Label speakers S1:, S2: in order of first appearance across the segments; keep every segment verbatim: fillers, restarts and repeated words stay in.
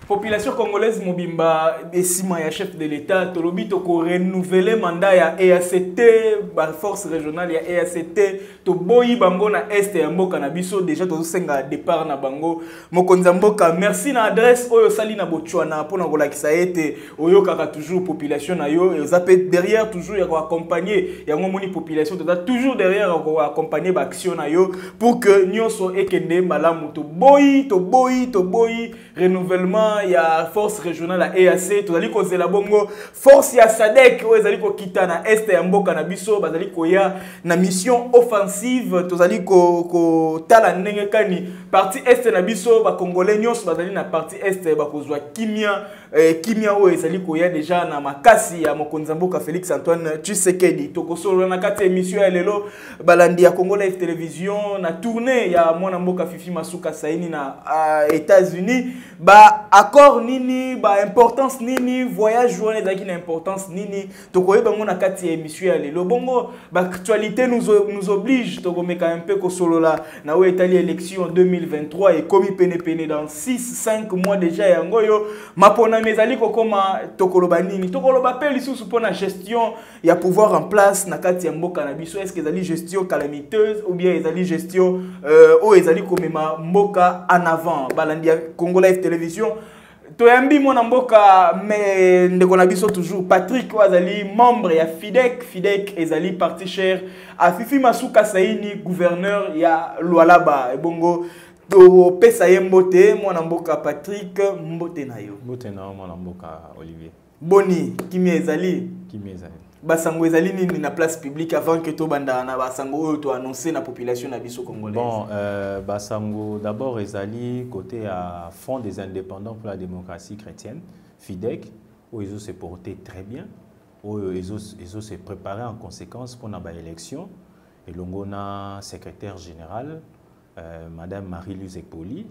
S1: Population congolaise mobimba esima ya chef de l'État tolobi to ko renouveler mandat ya E A C T ba force régionale ya E A C T to boyi bango na est ya mboka na biso déjà to senga départ na bango mokonza mboka merci na adresse oyo sali na bochwana pona ko lakisa ete oyo kaka toujours population na yo et zape derrière toujours ya ko accompagner ya ngomoni population to toujours derrière ko accompagner ba action na yo pour que nyonso ekende malamu to boyi to boyi to boyi renouvellement il y a force régionale à E A C, tozali ko zela bongo force ya SADC o ezali ko kita na est ya mboka na biso bazali ko ya na mission offensive tozali ko ko tala ndenge kani partie est na biso ba congolais nyos bazali na partie est ba kozwa kimia eh, kimia o ezali ko ya déjà na makasi ya mokonza mboka Félix Antoine Tshisekedi tokosolo na kati émission ya lelo balandi ya Congo Live Télévision na tournée ya mwana mboka Fifi Masuka Saini na uh, États-Unis ba accord nini ba importance nini voyage journée d'aki na importance nini tokoye bango na kati émission ya lelo bongo ba actualité nous nous oblige to komeka un peu ko solola na o etali élection deux mille vingt-trois et komi pene pene dans six cinq mois déjà ya ngoyo mapona mezali ko koma tokoloba nini tokoloba pe lisusu pona gestion ya pouvoir en place na kati ya mboka na biso est-ce que ezali gestion calamiteuse ou bien ezali gestion euh, o ezali komema mboka en avant balandi ya Congo Live Télévision toyambi mwana mboka mais ndeko na biso toujours Patrick Wazali membre ya Fidec Fidec ezali parti cher a Fifi Masuka Saini gouverneur ya Lualaba ebongo to pesa yembote mwana mboka Patrick mbote na yo
S2: mbote na mwana mboka Olivier
S1: boni kimi ezali
S2: kimi ezali
S1: basango ezali nini na place publique avant que to banda na basango oyo to annoncer na population na biso congolaise.
S2: Bon euh, basango d'abord ezali côté à Front des indépendants pour la démocratie chrétienne Fidec où ils ont se porté très bien où ils ont ils ont se préparé en conséquence pour na ba élection et longona secrétaire général euh, madame Marie-Louise Ekpoli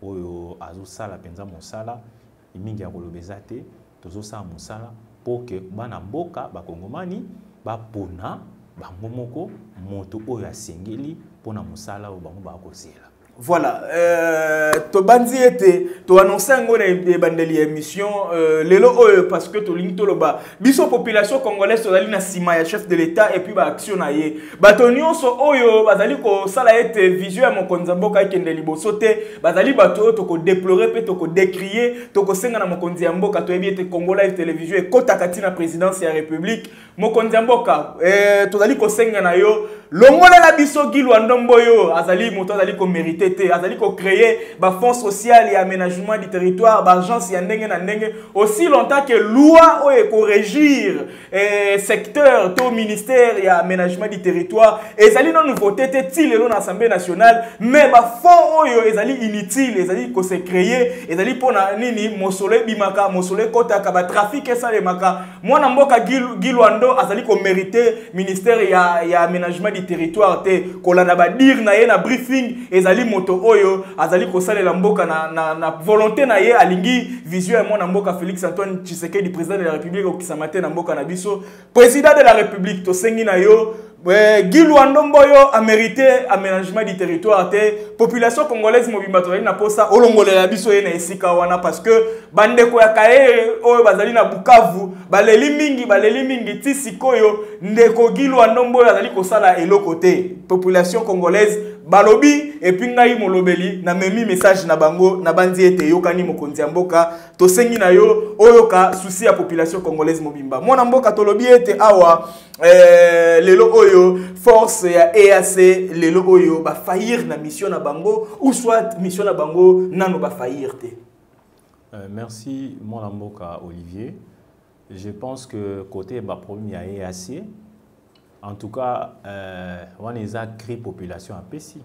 S2: où azo sala penza mosala imingi ya kolobezate tozo sa mosala pour que bana mboka bakongomani bapona bangomoko moto oyo asengeli pona musala o bango bakosela.
S1: Voilà, euh, to banzi ete to annoncer ngone e bandeli émission euh, lelo oyo parce que to lingi to loba biso population congolaise to dali na sima ya chef de l'état et puis ba action na ye bato nyonso oyo bazali ko sala ete vision ya mokonza mboka ikende liboso te bazali bato to ko déplorer pe to ko décrier to ko senga na mokonzi ya mboka to ebi ete Congo Live Télévision e kota kati na présidence ya république mokonzi ya mboka eh, to dali ko senga na yo longola la biso Gilwa Ndomboyo azali moto azali ko mériter azali ko créer ba fonds social et aménagement du territoire ba agence ya ndenge na ndenge aussi longtemps que loi o e ko régir eh, secteur to ministère ya aménagement du territoire ezali non nouveauté te tilelo na assemblée nationale mais ba fonds oyo ezali inutile ezali ko se créer ezali pona nini mosole bimaka mosole kota ka ba trafic ça le maka mwana mboka Gilwando azali ko mériter ministère ya ya aménagement du territoire te kolanda ba dire na ye na briefing ezali moto oyo azali kosalela mboka na, na, na volonté na ye alingi vision ya mwana mboka Félix Antoine Tshisekedi président de la République okisamate na mboka na biso président de la République to sengi na yo Gilwa Ndomboyo a mérité aménagement du territoire te population congolaise mobimba to na posa olongolela biso ye na esika wana parce que bandeko ya kae oyo bazali na Bukavu baleli mingi baleli mingi tisikoyo ndeko Gilwa Ndomboyo azali kosala eloko te population congolaise balobi et puis ngai molobeli na memi message na bango na bandi ete yokani mokonzi ya mboka to sengi na yo oyoka souci ya population congolaise mobimba mwana mboka tolobi ete awa eh, lelo oyo force ya E A C lelo oyo ba faillir na mission na bango ou soit mission na bango nano ba faillir te.
S2: Euh, merci mwana mboka Olivier. Je pense que côté ba problème ya E A C en tout cas, on a écrit population à Pessi.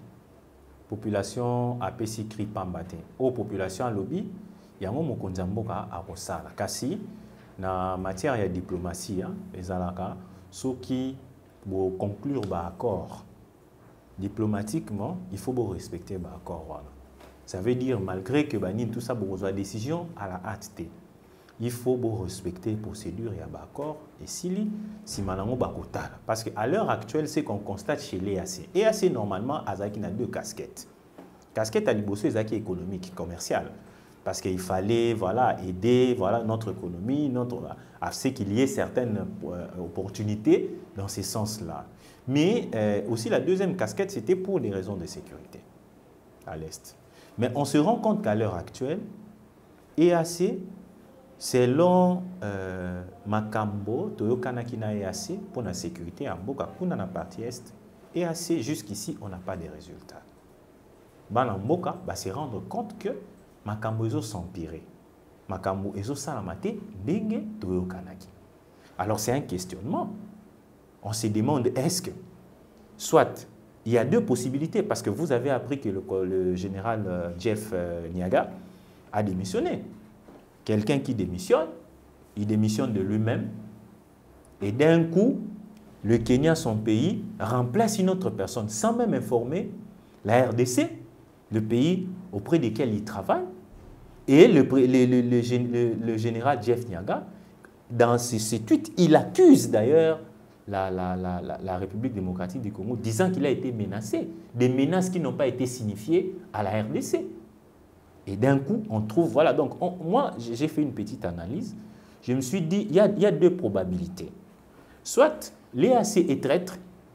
S2: Population à Pessi crie Pambate. Au population à lobby, il y a un mot qu'on a à Rosala. Kasi, na matière de diplomatie, les alaka, ceux qui vont conclure un accord diplomatiquement, il faut respecter l'accord. Ça veut dire, malgré que tout ça, vous avez décision à la hâte. Il faut respecter les procédures et l'accord. Et si si manango bakotala parce qu'à l'heure actuelle c'est qu'on constate chez l'E A C. E A C normalement azaki na deux casquettes. Casquette à liboso ezaki économique commerciale. Parce qu'il fallait voilà, aider voilà, notre économie, notre, à ce qu'il y ait certaines euh, opportunités dans ce sens-là. Mais euh, aussi la deuxième casquette, c'était pour des raisons de sécurité à l'Est. Mais on se rend compte qu'à l'heure actuelle, E A C, selon euh, Makambo, Toyokanaki na E A C, pour la sécurité en Boka, pour la partie Est, E A C, jusqu'ici, on n'a pas de résultats. Dans Boka, va se rendre compte que Makambo ezo s'empirer. Makambo ezo salamate, Denge, Toyokanaki. Alors c'est un questionnement. On se demande, est-ce que, soit, il y a deux possibilités, parce que vous avez appris que le, le général euh, Jeff euh, Nyaga a démissionné. Quelqu'un qui démissionne, il démissionne de lui-même, et d'un coup, le Kenya, son pays, remplace une autre personne, sans même informer la R D C, le pays auprès duquel il travaille, et le, le, le, le, le, le général Jeff Nyaga, dans ses, ses tweets, il accuse d'ailleurs La, la, la, la République démocratique du Congo, disant qu'il a été menacé, des menaces qui n'ont pas été signifiées à la R D C. Et d'un coup, on trouve, voilà, donc on, moi, j'ai fait une petite analyse, je me suis dit, il y a, il y a deux probabilités. Soit l'E A C est traître,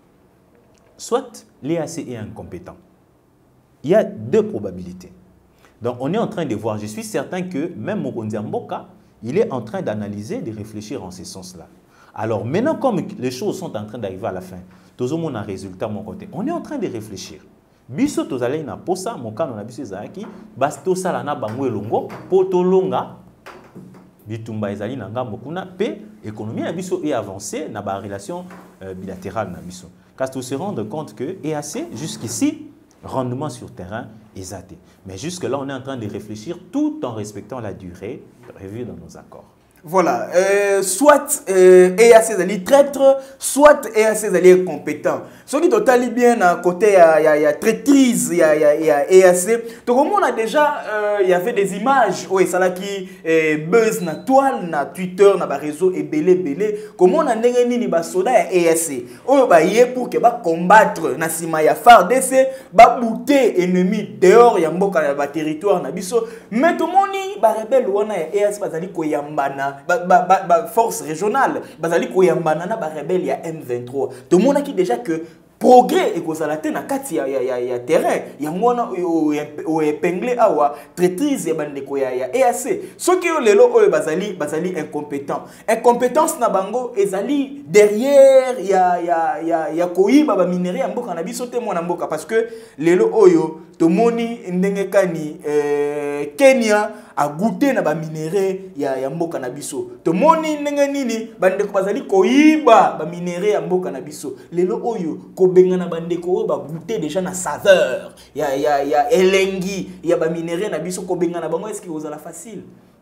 S2: soit l'E A C est incompétent. Il y a deux probabilités. Donc on est en train de voir, je suis certain que même Mokonzi Mboka, il est en train d'analyser, de réfléchir en ce sens-là. Alors maintenant, comme les choses sont en train d'arriver à la fin, tout le monde a un résultat de mon côté. On est en train de réfléchir. Biso tozalei na posa, mon cas, on a biso ezaki, basto sala na bango elongo, poto longa, bitumba ezali na ngambo kuna, pe économie na biso est avancée na ba relation euh, bilatérale na biso. Parce qu'on se rend compte que E A C jusqu'ici rendement sur terrain exacté. Mais jusque là, on est en train de réfléchir tout en respectant la durée prévue dans nos accords.
S1: Voilà, euh, soit euh, E A C est traître, soit E A C est compétent. Ce qui est totalement bien à côté, il y, y a traîtrise, il y a, y a E A C. Donc, on a déjà, il euh, y avait des images, où ça qui euh, buzz na toile, na Twitter, na ba réseau et belé belé. Comment on a n'engagé ni ba soda E A C. Oh bah y est pour que ba combattre na sima ya F A R D C, ba bouter ennemi dehors ya mboka na ba territoire na biso. Mais tout le monde ba rebelle wana ya E A C bazali ko yambana. Ba, ba, ba, ba force régionale, bazali koyambana na ba rebelle ya M vingt-trois. Tout le monde a qui déjà que progrès et kozalate na kati ya ya ya, ya terrain ya mwana o épinglé awa traîtrise ya bandeko ya ya E A C. Ceux qui ont lelo oyo bazali bazali incompétent. Incompétence na bango ezali derrière ya ya ya ya koyiba ba minerai ya mboka na biso te mwana mboka parce que lelo oyo tomoni ndenge kani euh, Kenya a goûté na ba minerai ya ya mboka na biso. Tomoni ndenge nini bandeko bazali koyiba ba minerai ya mboka na biso. Lelo oyo ko benga na bandeko ba goûter déjà na saveur ya ya ya elengi ya ba minerai na biso ko benga na bango est-ce que vous la facile?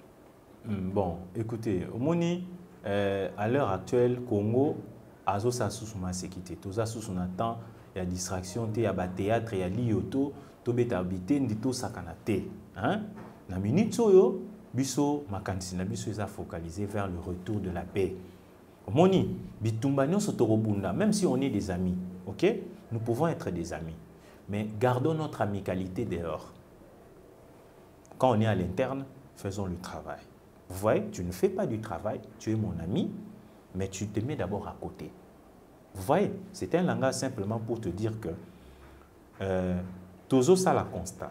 S2: Bon, écoutez, omoni euh, à l'heure actuelle Congo azo sa sousuma sécurité. Tout ça sous un temps il y a distraction, il y a ba théâtre, il y a lioto, to beta habité ndito sakanate, hein? Na minute soyo biso makanisi na biso eza focalisé vers le retour de la paix. Omoni bitumba nyonso torobunda, même si on est des amis, OK? Nous pouvons être des amis, mais gardons notre amicalité dehors. Quand on est à l'interne, faisons le travail. Vous voyez, tu ne fais pas du travail, tu es mon ami, mais tu te mets d'abord à côté. Vous voyez, c'est un langage simplement pour te dire que euh, tozo ça la constat.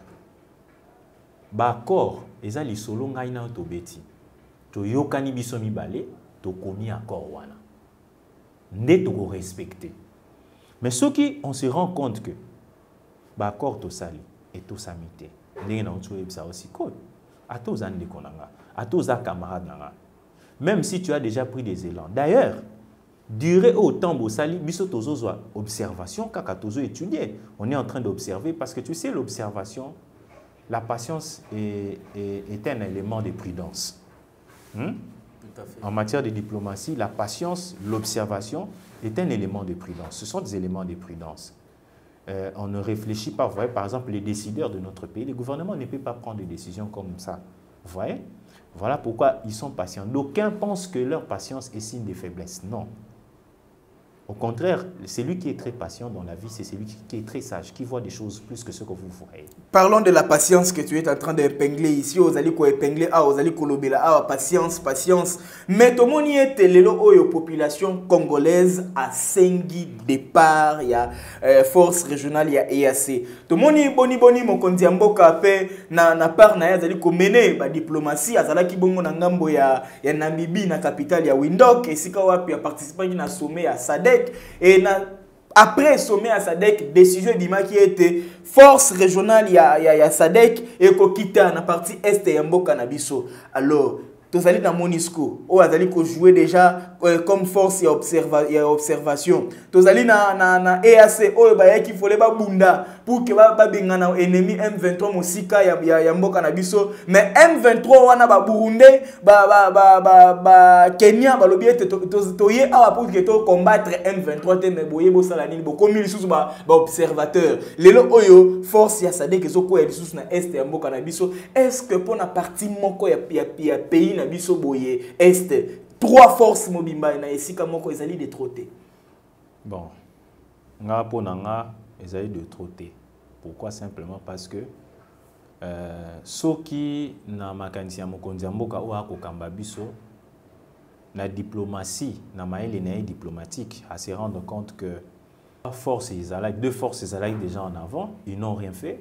S2: Bakor, eza li solo ngai na to beti. To yokani biso mibale, to komi accord wana. Nde to go respecter. Mais ceux qui on se rend compte que bakor to sali et to samité. Ndenge na otu ebisa aussi code. Ato zande konanga, ato za camarade nanga. Même si tu as déjà pris des élans. D'ailleurs, durée au temps bosali biso tozo zo observation kaka tozo étudier. On est en train d'observer parce que tu sais l'observation. La patience est, est, est un élément de prudence. Hmm?
S3: Tout à fait.
S2: En matière de diplomatie, la patience, l'observation est un élément de prudence. Ce sont des éléments de prudence. Euh, on ne réfléchit pas. Vous voyez, par exemple, les décideurs de notre pays, le gouvernement ne peut pas prendre des décisions comme ça. Vous voyez? Voilà pourquoi ils sont patients. D'aucuns pensent que leur patience est signe de faiblesse. Non. Au contraire, celui qui est très patient dans la vie, c'est celui qui est très sage, qui voit des choses plus que ce que vous voyez.
S1: Parlons de la patience que tu es en train d'épingler ici. Aux allez quoi épingler, ah, aux allez kolobela, ah, patience, patience. Mais tout le monde y est lelo oyo population congolaise à Sengi départ, il y a euh, force régionale, il y a E A C. Tout le monde y boni boni mon kondiambo kapé na na part na ya allez ko mener ba diplomatie, azala ki bongo na ngambo ya ya Namibie na capitale ya Windhoek et sika wapi a participé na sommet à SADC. Et na, après sommet à SADC, décision d'Ima qui était force régionale, il y a, y a, y a SADC et Kokita na partie est et Mboka na biso. Alors, tous allez dans Monisco, ou allez jouer déjà euh, comme force et observa, observation. Tous allez na na na E A C, ou bah qui faut les babunda pour que ba ba bingana ennemi M vingt-trois mosika ya ya, ya Mboka na biso. Mais M vingt-trois wana ba Burundi, ba ba ba ba, ba Kenya ba lobi ete to to ye awa pour que to combattre M vingt-trois te mais boye bo salani bo comme ils sous ba ba observateur. Lelo oyo force ya SADC ezoko ya sous na est ya Mboka na biso. Est-ce que pour na partie moko ya ya, ya pays na biso boye est trois forces mobimba na esika moko ezali de trotter.
S2: Bon, nga po na nga ezali de trotter. Pourquoi? Simplement parce que euh, soki na makanisi ya mokonzi ya mboka o akokamba biso na diplomatie na maele na diplomatique à se rendre compte que force ezalaki deux forces ezalaki déjà en avant, ils n'ont rien fait.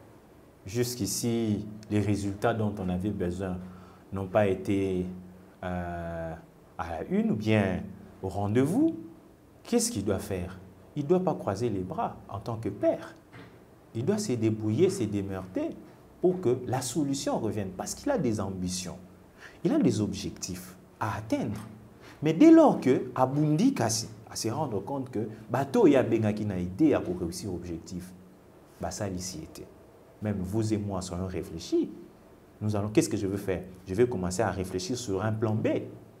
S2: Jusqu'ici, les résultats dont on avait besoin n'ont pas été euh, à la une ou bien au rendez-vous. Qu'est-ce qu'il doit faire? Il ne doit pas croiser les bras en tant que père. Il doit se débrouiller, se démerder pour que la solution revienne. Parce qu'il a des ambitions, il a des objectifs à atteindre. Mais dès lors que Abundi Kassi à se rendre compte que bateau ya bengaki na idée à pour réussir l'objectif, bah ça l'ici était. Même vous et moi soyons réfléchis. Nous allons, qu'est-ce que je veux faire? Je vais commencer à réfléchir sur un plan B,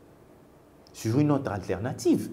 S2: sur une autre alternative.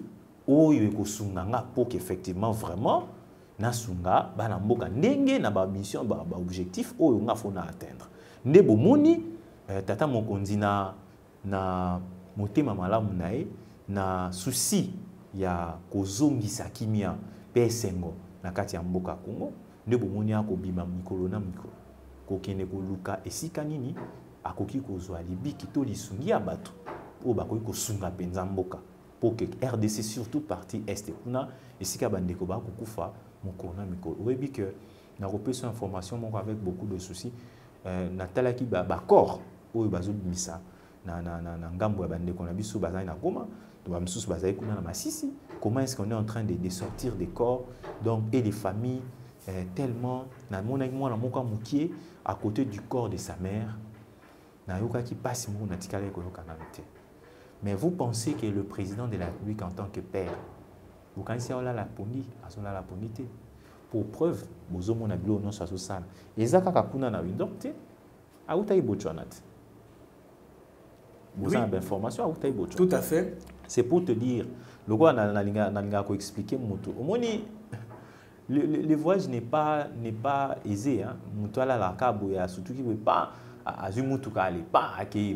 S2: Pour qu'effectivement, vraiment, nasunga, bana mboka ndenge na ba mission, ba objectif, oyo nga fona atteindre. Ndebo moni, tata mokonzi na na motema malamu nae, na souci ya kozongisa kimia pesengo na kati ya mboka Kongo. Ndebo moni akobima mikolo na mikolo. Kokene koluka esika nini akoki kozwa libiki to lisungi ya bato o bakoki kosunga penza mboka pour que R D C surtout partie est kuna esika bandeko ba kokufa mokolo na mikolo. Oyebi que na repesa information moko avec beaucoup de soucis euh, na talaki ba bakor oyo bazobimisa na na na na ngambo ya bandeko na biso bazali na Goma to ba msusu bazali kuna na Masisi. Comment est-ce qu'on est en train de, de sortir des corps donc et les familles euh, tellement na mona moi na moka mukie à côté du corps de sa mère, mais vous pensez que le président de la République en tant que père, vous connaissez la poni, la ponité. Pour preuve, vous avez un billet non sur ce salle. Et ça, quand vous avez une docte, à où tu as une vous avez une information, à où tu as une
S1: tout à fait.
S2: C'est pour te dire, le gars n'a expliqué mon Le, le, le voyage n'est pas, n'est pas aisé. Hein. La cabo, surtout qu'il ne veut pas pas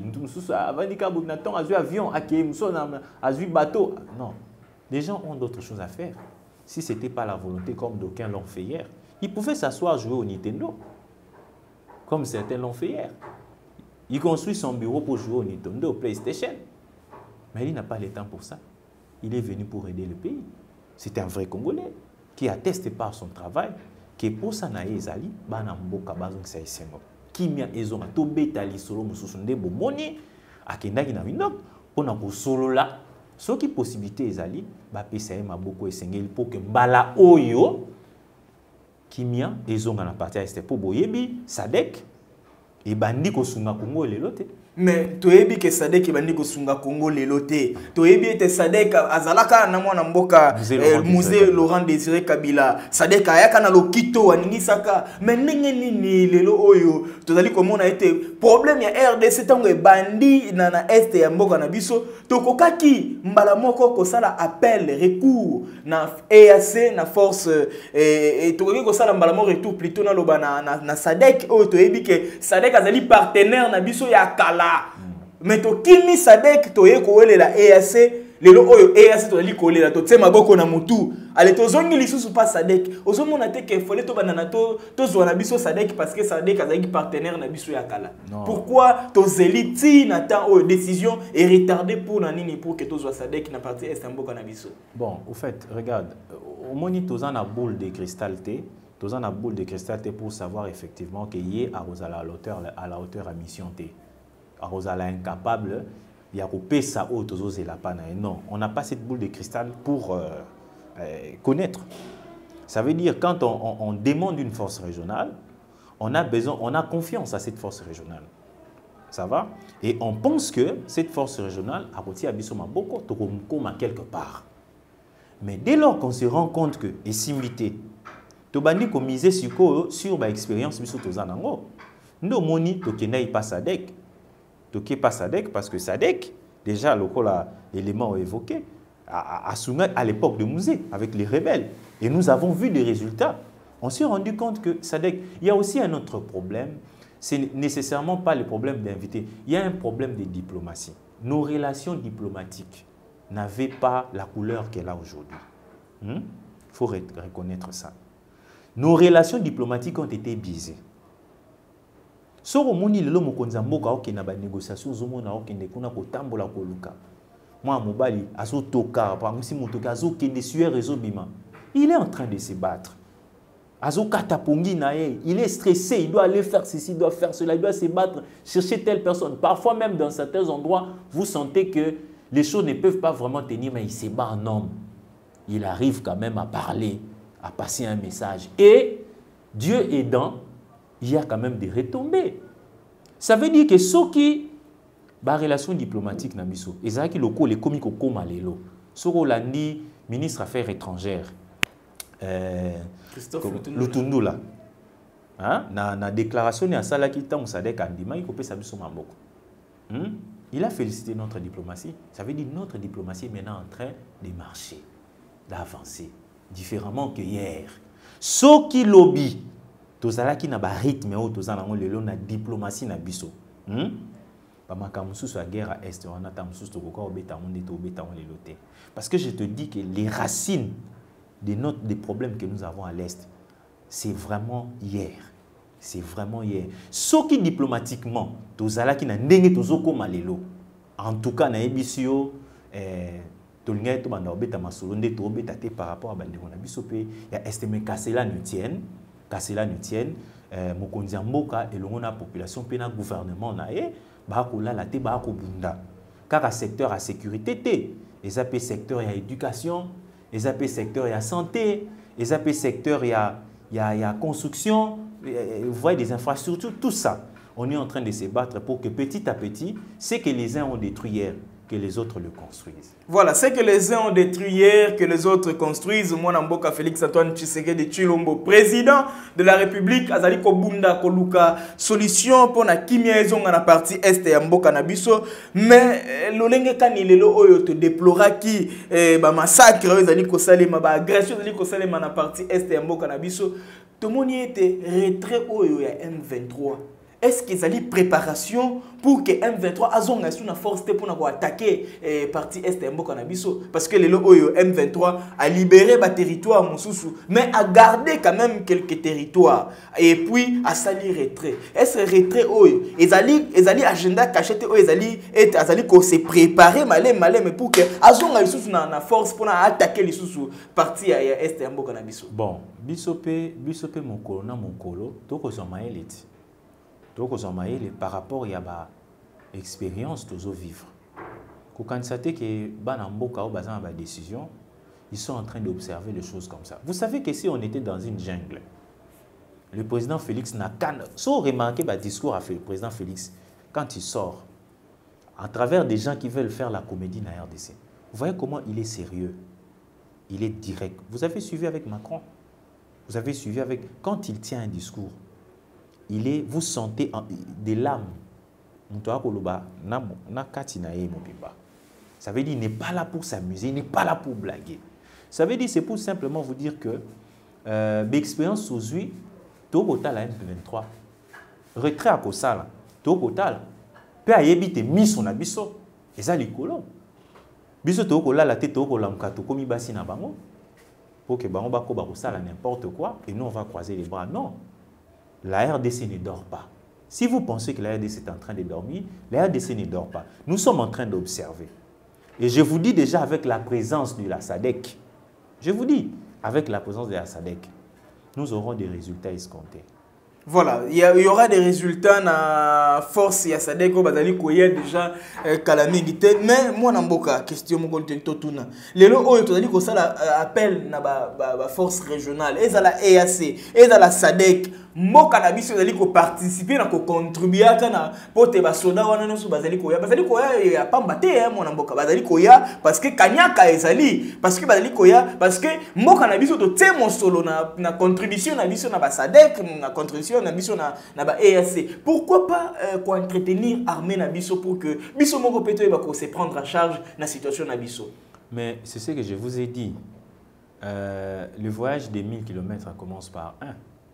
S2: avion, bateau. Non. Les gens ont d'autres choses à faire. Si ce n'était pas la volonté, comme d'aucuns l'ont fait hier, ils pouvaient s'asseoir jouer au Nintendo. Comme certains l'ont fait hier. Il construit son bureau pour jouer au Nintendo, au PlayStation. Mais il n'a pas le temps pour ça. Il est venu pour aider le pays. C'est un vrai Congolais qui atteste par son travail que pour ça na ezali bana mboka bazong sa isengo kimia ezonga to betali solo mususu nde bomoni akendaki na Windhoek pona ko solola soki possibilité ezali ba pesa ye maboko esengeli pour que mbala oyo kimia ezonga na partie est pour boyebi SADC et bandi ko sunga Kongo lelo te.
S1: Mais toyebi ke SADC ebandi kosunga Congo lelo te. Toyebi ete SADC azalaka na mwana mboka musée Laurent Désiré Kabila. SADC ayaka na lokito waningisaka. Mais ndenge nini lelo oyo tozali komona ete problème ya R D C tango ebandi na na est ya mboka na biso tokokaki mbala moko kosala appel recours na E A C na force et tokoki kosala mbala moko retour plutôt na loba na na, na SADC oyo toyebi ke SADC azali partenaire na biso ya kala. Mais to kimi SADC to ye ko la E A C lelo oyo e asi to li kolela to tsema boko na mutu ale to zongi lisusu pas Sadek ozo mona te ke fole to banana to to zo na biso Sadek parce que Sadek azaki partenaire na biso ya kala. Pourquoi to zeli ti na temps oyo décision est retardée pour na nini pour que to zo Sadek na partie est mboka na biso.
S2: Bon, au fait, regarde, au moni to za na boule de cristal té, to za na boule de cristal té pour savoir effectivement que yé à la hauteur à la hauteur à mission té. À Rosala incapable il y a coupé ça au tozo la pana. Non, on n'a pas cette boule de cristal pour euh, euh, connaître. Ça veut dire quand on, on, on demande une force régionale, on a besoin, on a confiance à cette force régionale. Ça va? Et on pense que cette force régionale a retiré à Bissoma beaucoup, à quelque part. Mais dès lors qu'on se rend compte que et similité, to bandi ko miser sur sur ba expérience biso to zanango. Ndo moni to kenai pas Sadek. Toké pas Sadek parce que Sadek, déjà, l'élément évoqué, a soumis à l'époque de Mouzé avec les rebelles. Et nous avons vu des résultats. On s'est rendu compte que Sadek, il y a aussi un autre problème. Ce n'est nécessairement pas le problème d'inviter. Il y a un problème de diplomatie. Nos relations diplomatiques n'avaient pas la couleur qu'elle a aujourd'hui. Il hmm? faut reconnaître ça. Nos relations diplomatiques ont été biaisées. Soro moni lelo mokonza mboka oke na ba négociation zomona oke ndekuna ko tambola ko luka. Moi mobali azo toka par musi motoka azo kende suer réseau bima. Il est en train de se battre. Azo katapongi na ye, il est stressé, il doit aller faire ceci, il doit faire cela, il doit se battre, chercher telle personne. Parfois même dans certains endroits, vous sentez que les choses ne peuvent pas vraiment tenir, mais il se bat en homme. Il arrive quand même à parler, à passer un message. Et Dieu aidant, il y a quand même des retombées. Ça veut dire que ceux qui ont des relations diplomatiques, et ça qui les comiques au coma lelo. Ceux qui ont dit ministre des Affaires étrangères, euh,
S1: Christophe
S2: Lutundu là, hein, na na déclaration ya sala ki tango Sadek andima il kopesa biso maboko. Hmm? Il a félicité notre diplomatie. Ça veut dire que notre diplomatie est maintenant en train de marcher, d'avancer différemment que hier. Ceux qui lobby tozala ki na ba rythme o tozala ngo lelo na diplomatie na biso. Hmm? Ba makamusu à guerre à est on attend musu to ko obeta on to obeta on lelo te. Parce que je te dis que les racines de notre des problèmes que nous avons à l'est, c'est vraiment hier. C'est vraiment hier. Ceux qui diplomatiquement tozala ki na ndenge tozoko malelo. En tout cas na ebisio eh tolingay to banda obeta masolo nde to obeta te par rapport à bande na biso pe ya estime kasela nous tienne. Kasela nous tienne, euh, mokonzi mboka et l'on a population pena gouvernement na e ba ko la la te ba ko bunda car secteur à sécurité té les A P secteur ya éducation, les A P secteur ya santé, les A P secteur ya ya ya construction, vous voyez des infrastructures, tout ça. On est en train de se battre pour que petit à petit, ce que les uns ont détruit hier, que les autres le construisent.
S1: Voilà, c'est que les uns ont détruit hier, que les autres construisent. Moi, Namboka Félix Antoine Tshisekedi Tshilombo, président de la République, Azali Kobunda Koluka, solution pour la kimia na partie est et Mboka Nabiso. Mais l'olenge kanilelo oyo te déplora qui ba massacre Azali Kosalema, ba agression Azali Kosalema na partie est et Mboka Nabiso. Tout le monde était retrait oyo ya M vingt-trois. Est-ce qu'ils ont une préparation pour que M vingt-trois ait une force pour attaquer la partie est de Mboka Nabiso? Parce que le M vingt-trois a libéré le territoire, mais a gardé quand même quelques territoires. Et puis, a sali retrait. Est-ce que retrait, ils ont un agenda caché, ils ont se préparer mais pour que ait une force pour attaquer les parties est de Mboka Nabiso?
S2: Bon, Bisope, Bisope Mokolo, na Mokolo, toko zomaeliti. Par rapport à l'expérience que nous vivons. Quand on constate que Banamboka ou Bazan a des décisions, ils sont en train d'observer les choses comme ça. Vous savez que si on était dans une jungle, le président Félix n'a qu'à... Sans remarquer le discours à fait le président Félix, quand il sort, à travers des gens qui veulent faire la comédie dans la R D C, vous voyez comment il est sérieux, il est direct. Vous avez suivi avec Macron, vous avez suivi avec... Quand il tient un discours, il est, vous sentez en, des larmes. Ça veut dire qu'il n'est pas là pour s'amuser, il n'est pas là pour blaguer. Ça veut dire c'est pour simplement vous dire que euh, l'expérience sous lui, tout total à M vingt-trois, retrait à Kosala, tout total, peut y éviter mis son abisso, et ça l'écolo. biso to ko la la tête to ko la mkato komi basi na bango pour que bango bako ba ko sala n'importe quoi et nous on va croiser les bras. Non. La R D C ne dort pas. Si vous pensez que la R D C est en train de dormir, la R D C ne dort pas. Nous sommes en train d'observer. Et je vous dis déjà avec la présence de la S A D C, je vous dis, avec la présence de la S A D C, nous aurons des résultats escomptés.
S1: Voilà, il y, y aura des résultats na force ya Sadeko bazali koya déjà kalamingité mais moi namboka question mo kontento tuna lelo oyo tozali ko sala appel na ba, ba, ba force régionale ezala E A C ezala Sadek mboka na biso ezali ko participer na ko contribuer kana pote ba soda wana noso bazali koya bazali koya ya pamba te hein mo namboka bazali koya parce que kanyaka ezali parce que bazali koya parce que mboka na biso to temo solo na na contribution na biso na ba Sadek na contribution na biso na na ba E A C. Pourquoi pas euh, quoi entretenir armée na biso pour que biso moko peto e ba ko se prendre en charge na situation na biso.
S2: Mais c'est ce que je vous ai dit. Euh, le voyage des mille kilomètres commence par un.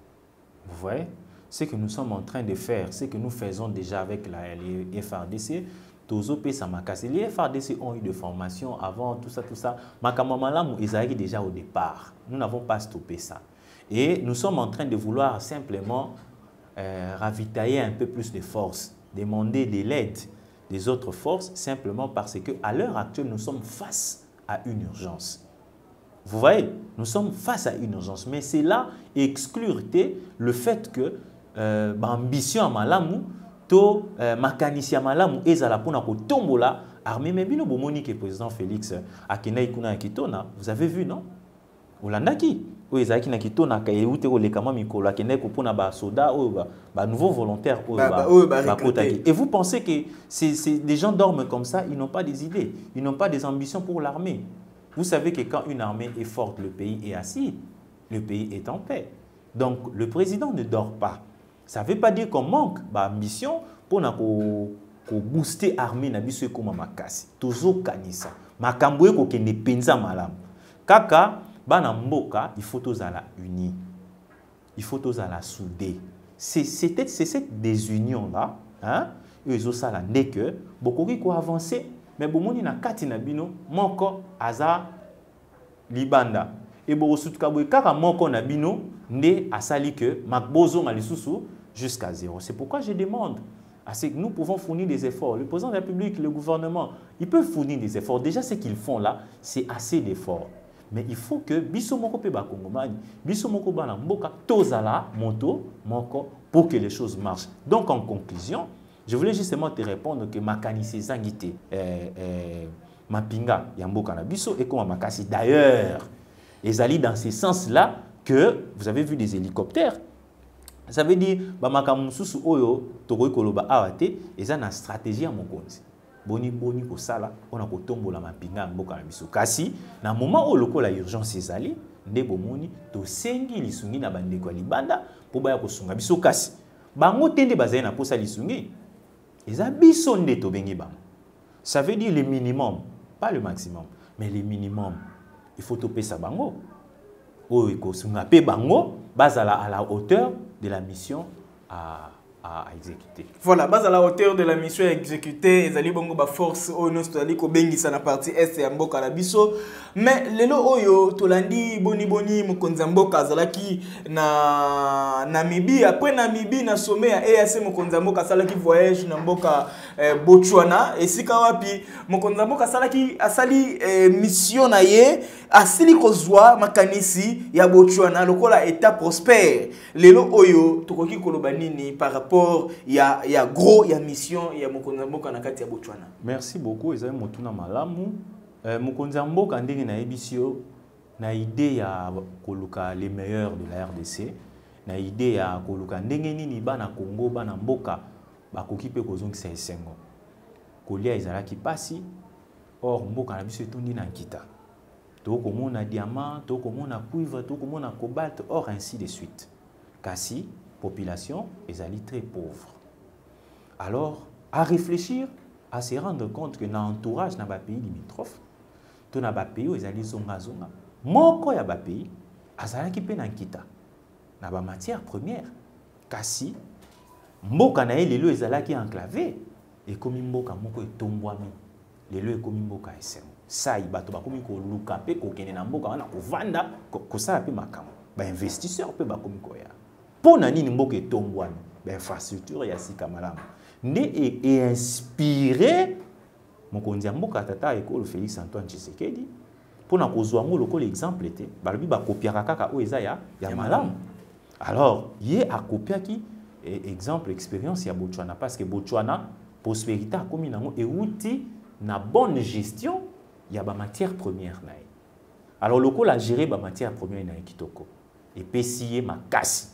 S2: Vous voyez? Ce que nous sommes en train de faire, ce que nous faisons déjà avec la F R D C, Tozo P Samakasi. Les F R D C ont eu de formation avant, tout ça, tout ça. Makamamalam, ils arrivent déjà au départ. Nous n'avons pas stoppé ça. Et nous sommes en train de vouloir simplement euh, ravitailler un peu plus de force, demander de l'aide des autres forces, simplement parce qu'à l'heure actuelle, nous sommes face à une urgence. Vous voyez, nous sommes face à une urgence. Mais c'est là exclure le fait que euh, l'ambition à Malamu, to makanisi à Malamu, et à la pona ko tombola, armée, mais bien le Monique et président Félix Akinaï Kuna Kitona, vous avez vu, non? Olandaki. Oui, Zaki na kitona ka yeute ko lekama mikolo akene ko pona ba soda ou ba, ba nouveaux volontaires ou ba, ba, ba, ba kotaki. Et vous pensez que c'est des gens dorment comme ça, ils n'ont pas des idées, ils n'ont pas des ambitions pour l'armée. Vous savez que quand une armée est forte, le pays est assis, le pays est en paix. Donc le président ne dort pas. Ça ne veut pas dire qu'on manque d'ambition pour na ko ko booster l'armée na biso ko makasi. Tozo kanisa. Makambo ko kende penza malam. Kaka Bana mboka, il faut tous à la unis. Il faut tous à la souder. C'est cette désunion-là, hein, ils ont ça là, n'est que, beaucoup qui ont avancé, mais beaucoup de gens qui ont bino, moko, aza, libanda. Et beaucoup de gens qui ont moko na bino, ne asali que, makbozo malisusu, jusqu'à zéro. C'est pourquoi je demande à ce que nous pouvons fournir des efforts. Le président de la République, le gouvernement, ils peuvent fournir des efforts. Déjà, ce qu'ils font là, c'est assez d'efforts. Mais il faut que biso moko pe ba kongomani, biso moko ba na mboka tozala moto moko pour que les choses marchent. Donc en conclusion, je voulais justement te répondre que makanisi zangité euh, euh, mapinga ya mboka na biso et comme makasi d'ailleurs. Ezali dans ce sens-là que vous avez vu des hélicoptères. Ça veut dire ba makamususu oyo tokoy koloba awate eza na stratégie ya mokonzi. Boni boni ko sala on a ko tombola mapinga mboka na biso kasi na moment où lokola urgence ezali nde bomoni to sengi lisungi na bandeko libanda po baya ko sunga biso kasi bango tende bazali na posa lisungi eza biso nde to bengi bango. Ça veut dire le minimum, pas le maximum, mais le minimum. Il faut toper sa bango o ko sunga pe bango bazala à la hauteur de la mission à à exécuter.
S1: Voilà, base à la hauteur de la mission à exécuter, ezali bongo ba force oyo no stali ko bengisa na partie est ya mboka na biso. Mais lelo oyo tolandi boni boni mokonza mboka azalaki na Namibie, après Namibie na sommet ya E A C mokonza mboka asalaki voyage na mboka eh, Botswana esika wapi mokonza mboka asalaki asali eh, mission na ye asili kozwa makanisi ya Botswana lokola état prospère. Lelo oyo tokoki koloba nini par rapport il y a il y a gros il y a mission il y a mokonza mboka na kati ya Botswana.
S2: Merci beaucoup ezali motuna malamu. Euh, mokonza mboka ndenge na ebisio na idée ya koluka les meilleurs de la R D C na idée ya koluka ndenge nini bana Congo bana mboka bakoki pe kozongisa esengo kolia ezalaki pasi or mboka na biso etondi na nkita to komona diamant to komona cuivre to komona cobalt or ainsi de suite kasi population ezali très pauvre. Alors à réfléchir, à se rendre compte que dans l'entourage na ba pays limitrophes to na ba pays ezali zonga zonga moko ya ba pays azalaki pe na nkita na ba matière première kasi mboka na ye lelo ezalaki enclavé et komi mboka moko etombwami lelo ekomi mboka esengo. ça y bato bakomi ko luka pe ko kene na mboka wana ko vanda ko sala pe makamo ba investisseur pe bakomi ko ya pona nini mboka etombwana ba infrastructure ya sika malamu nde e, e inspiré mokonzi ya mboka tata ekolo Félix Antoine Tshisekedi pona kozwa ngo lokola exemple te balobi ba kopiaka kaka o eza ya ya malamu alors ye akopiaki exemple expérience ya Botswana parce que Botswana prospérité akomi nango euti na bonne gestion il y a ba matière première na ye. Alors le ko la gérer ba matière première na kitoko et pesiye makasi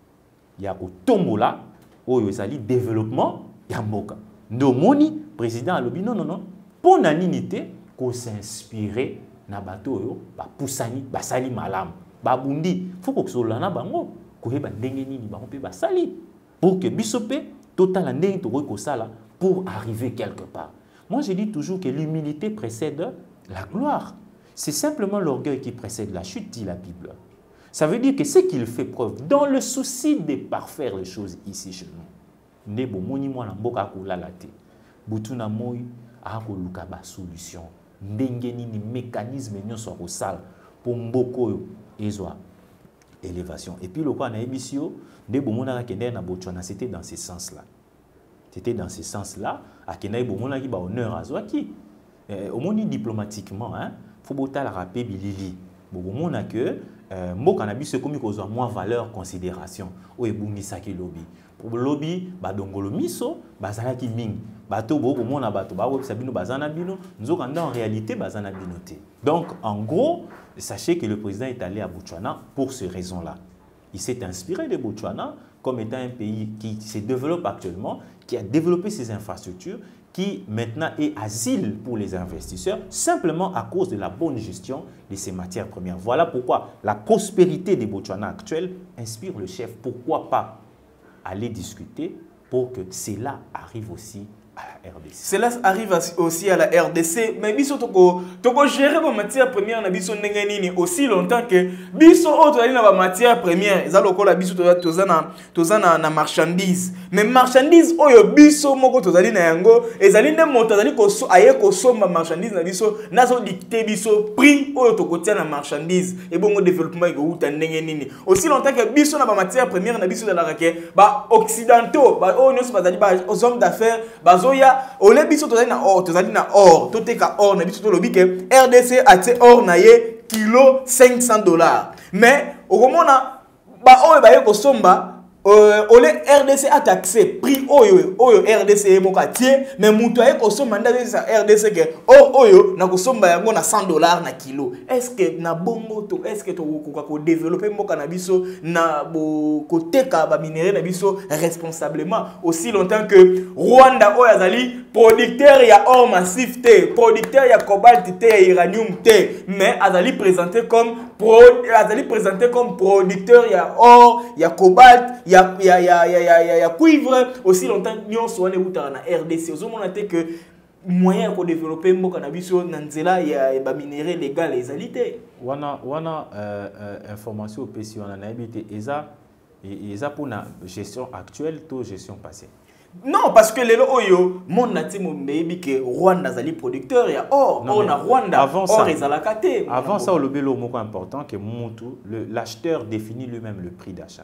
S2: ya ko tombola oyo ezali développement ya mboka ndomoni président alobi non non non pona nini te ko s'inspirer na bato oyo ba pusani basali malamu babundi faut ko solola na bango ko yeba ndenge nini bango pe basali pour que biso pe total ndenge to ko sala pour arriver quelque part. Moi, je dis toujours que l'humilité précède la gloire. C'est simplement l'orgueil qui précède la chute, dit la Bible. Ça veut dire que ce qu'il fait preuve, dans le souci de parfaire les choses ici chez nous, ne bo moni mwana mboka ko lalate. Butuna moy a ko luka ba solution. Ndenge nini mécanisme nyonso ko sala pour mboko ezwa élévation. Et puis le quoi na ebisio, ne bo mona ka kende na Botswana, c'était dans ce sens-là. C'était dans ce sens-là, à Kenaï Bomona qui a honneur à Zouaki. Au moins diplomatiquement, il faut que la rapé bilili. Bomona que mo cannabis c'est comme qu'on a moins valeur considération. O ebungi saki lobby. Pour lobby, ba dongolo miso, bazana ki ming. Bato bo bomona bato ba web sabino bazana bino. Nous en réalité bazana binoté. Donc en gros, sachez que le président est allé à Botswana pour ces raisons-là. Il s'est inspiré de Botswana comme étant un pays qui se développe actuellement, qui a développé ses infrastructures, qui maintenant est asile pour les investisseurs, simplement à cause de la bonne gestion de ces matières premières. Voilà pourquoi la prospérité des Botswana actuelle inspire le chef. Pourquoi pas aller discuter pour que cela arrive aussi à la R D C.
S1: Cela arrive aussi à la R D C, mais biso toko toko gérer ma matière première na biso ndenge nini aussi longtemps que biso auto ali na ba matière première eza lokola biso tozana tozana na marchandise mais marchandise oyo biso moko tozali na yango ezali nde moto azali ko aye ko somba marchandise na biso nazo dicter biso prix oyo tokotia na marchandise et bongo développement ego uta ndenge nini aussi longtemps que biso na ba matière première na biso de la raquette ba occidentaux ba oyo nyonso bazali ba aux hommes d'affaires ba ya ole biso tozali na or tozali na or toteka or na biso to lobi ke R D C ate or na ye kilo cinq cents dollars mais okomona ba oyo ba ye ko somba Euh, ole R D C a taxé prix oyo oyo R D C moka tie mais muto aye ko somba ndaze sa R D C ke or oyo na ko somba yango na cent dollars na kilo. Est-ce que na bongo to est-ce que to ko ko développer mboka na biso na bo ko teka ba minerais na biso responsablement aussi longtemps que Rwanda oyo azali producteur ya or massif te producteur ya cobalt te ya uranium te mais azali présenté comme pro azali présenté comme producteur ya or ya cobalt ya Il y a, il y a, il y a, il y a, il y a cuivre aussi longtemps nous sommes na R D C. Nous avons que moyen de développer le cannabis na nzela ya ba minerais légal les alité.
S2: Wana wana euh, euh, information au P C on a habité eza eza pour la gestion actuelle to gestion passée.
S1: Non, parce que les oyo mon nati mo baby que Rwanda zali producteur ya or on a Rwanda
S2: avant
S1: or
S2: ça,
S1: ezalakate.
S2: Avant ça le belo moko important que mutu l'acheteur définit lui-même le prix d'achat.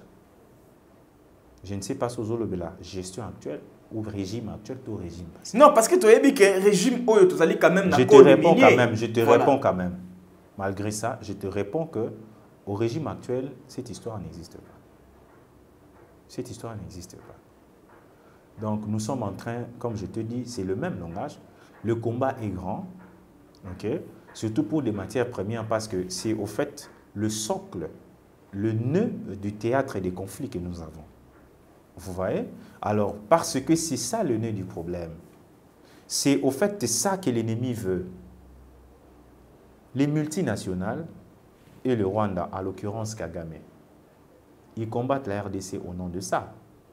S2: Je ne sais pas si vous avez la gestion actuelle ou régime actuel ou régime passé.
S1: Non, parce que tu as dit que régime oyo tu allais quand même
S2: je te réponds quand même, je te voilà. réponds quand même. Malgré ça, je te réponds que au régime actuel, cette histoire n'existe pas. Cette histoire n'existe pas. Donc nous sommes en train, comme je te dis, c'est le même langage. Le combat est grand, ok? Surtout pour des matières premières parce que c'est au fait le socle, le nœud du théâtre et des conflits que nous avons. Vous voyez? Alors, parce que c'est ça le nœud du problème. C'est au fait ça que l'ennemi veut. Les multinationales et le Rwanda, à l'occurrence Kagame, ils combattent la R D C au nom de ça.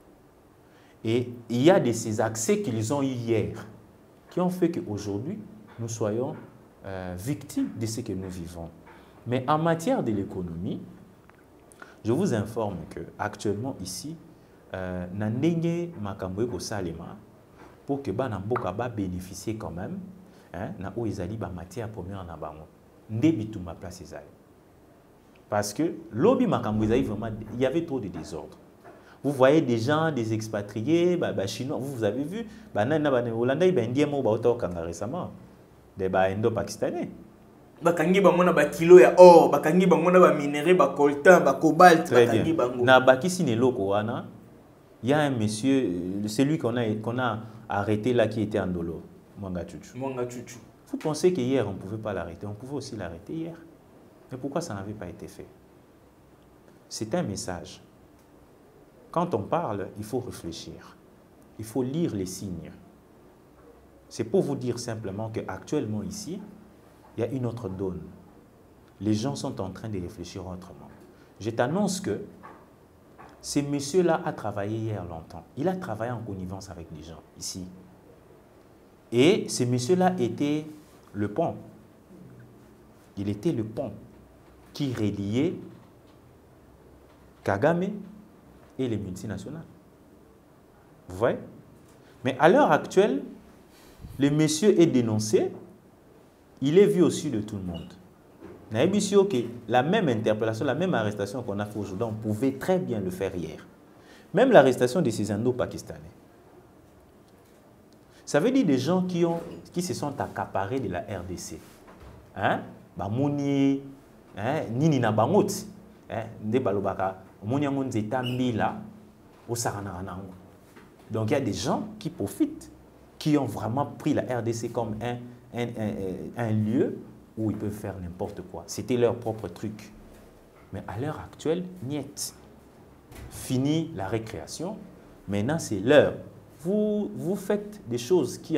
S2: Et il y a de ces accès qu'ils ont eu hier qui ont fait qu'aujourd'hui, nous soyons euh, victimes de ce que nous vivons. Mais en matière de l'économie, je vous informe qu'actuellement ici, Euh, nandenge makambo ko salema pour que bana mboka ba bénéficier quand même hein, na o ezali ba matière première na bango. Ndebi tout ma place ezali. Parce que lobby makambo ezali vraiment il y avait trop de désordre. Vous voyez des gens, des expatriés, bah, bah, chinois, vous, vous avez vu, bah, na, na, bah, Hollandais, bah, Indien, bah, au Kanga récemment, des bah, Indo-Pakistanais.
S1: Bakangi bangona ba kilo ya or, bakangi bangona ba minerai, ba coltan, ba cobalt, bakangi bango.
S2: Na bakisi ne loko wana, il y a un monsieur, celui qu'on a qu'on a arrêté là qui était en dolo, Mwanga Chuchu.
S1: Mwanga Chuchu.
S2: Vous pensez qu'hier on pouvait pas l'arrêter, on pouvait aussi l'arrêter hier. Mais pourquoi ça n'avait pas été fait? C'est un message. Quand on parle, il faut réfléchir. Il faut lire les signes. C'est pour vous dire simplement qu'actuellement ici, il y a une autre donne. Les gens sont en train de réfléchir autrement. Je t'annonce que ce monsieur-là a travaillé hier longtemps. Il a travaillé en connivence avec les gens ici. Et ce monsieur-là était le pont. Il était le pont qui reliait Kagame et les multinationales. Vous voyez? Mais à l'heure actuelle, le monsieur est dénoncé, il est vu au-dessus de tout le monde. La même interpellation, la même arrestation qu'on a fait aujourd'hui, on pouvait très bien le faire hier. Même l'arrestation de ces Indo-Pakistanais. Ça veut dire des gens qui, ont, qui se sont accaparés de la R D C. Hein? Bamouni, hein? Nini na bangot, hein? Nde balobaka. Donc il y a des gens qui profitent, qui ont vraiment pris la R D C comme un, un, un, un lieu où ils peuvent faire n'importe quoi. C'était leur propre truc. Mais à l'heure actuelle, niet. Fini la récréation. Maintenant, c'est l'heure. Vous, vous faites des choses qui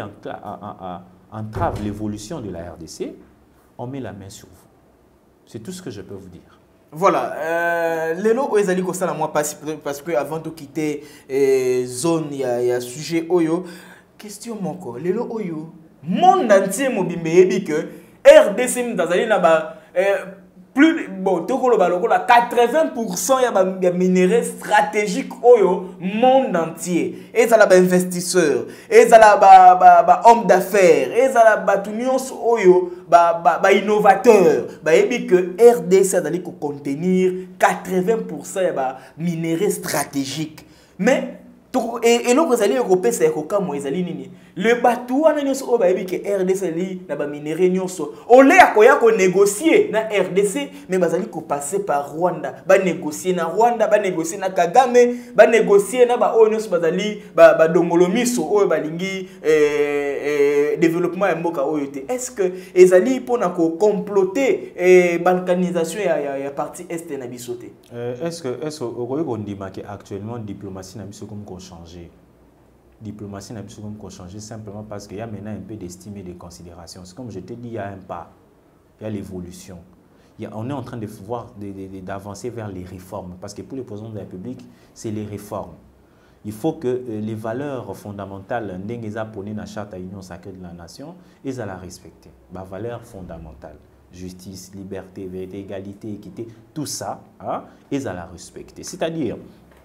S2: entravent l'évolution de la R D C. On met la main sur vous. C'est tout ce que je peux vous dire.
S1: Voilà, euh, les lots ezali ko sala moi parce que avant de quitter eh, zone il y a, y a sujet oyo question moko les lots oyo monde entier mobimbe yebi que R D C ndazali na ba eh, plus bon tokolo ba lokola quatre-vingts pour cent ya ba minerais stratégiques oyo monde entier et ça la ba investisseurs et ça la ba ba, ba homme d'affaires et ça la ba tunions oyo ba ba, ba innovateur ba yebi que R D C dali ko contenir quatre-vingts pour cent ya ba minerais stratégiques mais et et l'autre ezali ko pesa ko kamo ezali nini le bateau wana nyonso o ba yebi que R D C li na ba minerais nyonso ole akoya ko négocier na R D C mais bazali ko passer par Rwanda ba négocier na Rwanda ba négocier na Kagame ba négocier na ba o nyonso bazali ba ba dongolomiso o ba lingi eh, eh, développement ya mboka oyo te est-ce que ezali pona ko comploter eh, balkanisation ya ya, ya partie est na bisote
S2: euh, est-ce que est-ce que on dit que actuellement diplomatie na biso comme changé. Diplomatie n'a plus comme changer simplement parce qu'il y a maintenant un peu d'estime et de considération. C'est comme je t'ai dit, il y a un pas, il y a l'évolution. On est en train de voir d'avancer vers les réformes parce que pour le président de la République, c'est les réformes. Il faut que euh, les valeurs fondamentales n'engagent pas dans la charte à l'Union sacrée de la nation, ils à la respecter. Les valeurs fondamentales, justice, liberté, vérité, égalité, équité, tout ça, hein, ils à la respecter. C'est-à-dire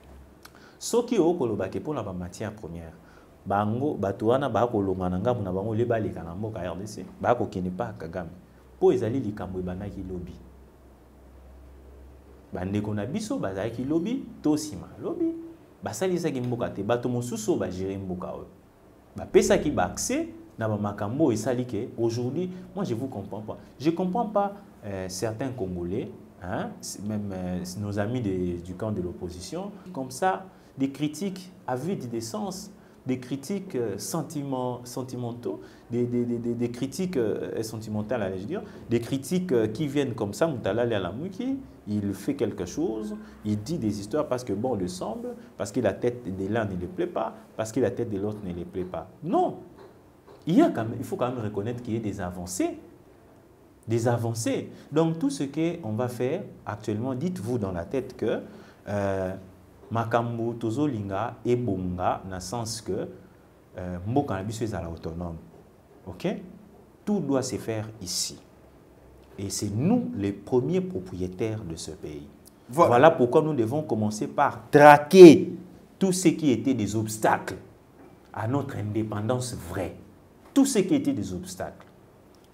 S2: ce qui est au pour la matière première, bango batuana ba ko longananga muna bango le ba leka na mboka R D C ba ko kene pa Kagame po ezali likambo ebana ki lobby bande ko na biso bazali ki lobby to sima lobby basali sa ki mboka te bato mosusu ba gérer mboka o ba pesa ki ba accès na ba makambo esali ke aujourd'hui moi je vous comprends pas je comprends pas euh, certains Congolais hein même euh, nos amis de, du camp de l'opposition comme ça des critiques à vue d'essence, des critiques euh, sentiment, sentimentaux, des, des, des, des critiques euh, sentimentales, allais-je dire, des critiques euh, qui viennent comme ça, Moutalali Alamouki, il fait quelque chose, il dit des histoires parce que bon le semble, parce que la tête de l'un ne lui plaît pas, parce que la tête de l'autre ne lui plaît pas. Non, il, y a quand même, il faut quand même reconnaître qu'il y a des avancées. Des avancées. Donc tout ce qu'on va faire actuellement, dites-vous dans la tête que euh, makambo tozolinga et bonga na sens que euh, mboka na biso ezala autonome. OK? Tout doit se faire ici. Et c'est nous les premiers propriétaires de ce pays. Voilà. Voilà pourquoi nous devons commencer par traquer tout ce qui était des obstacles à notre indépendance vraie. Tout ce qui était des obstacles.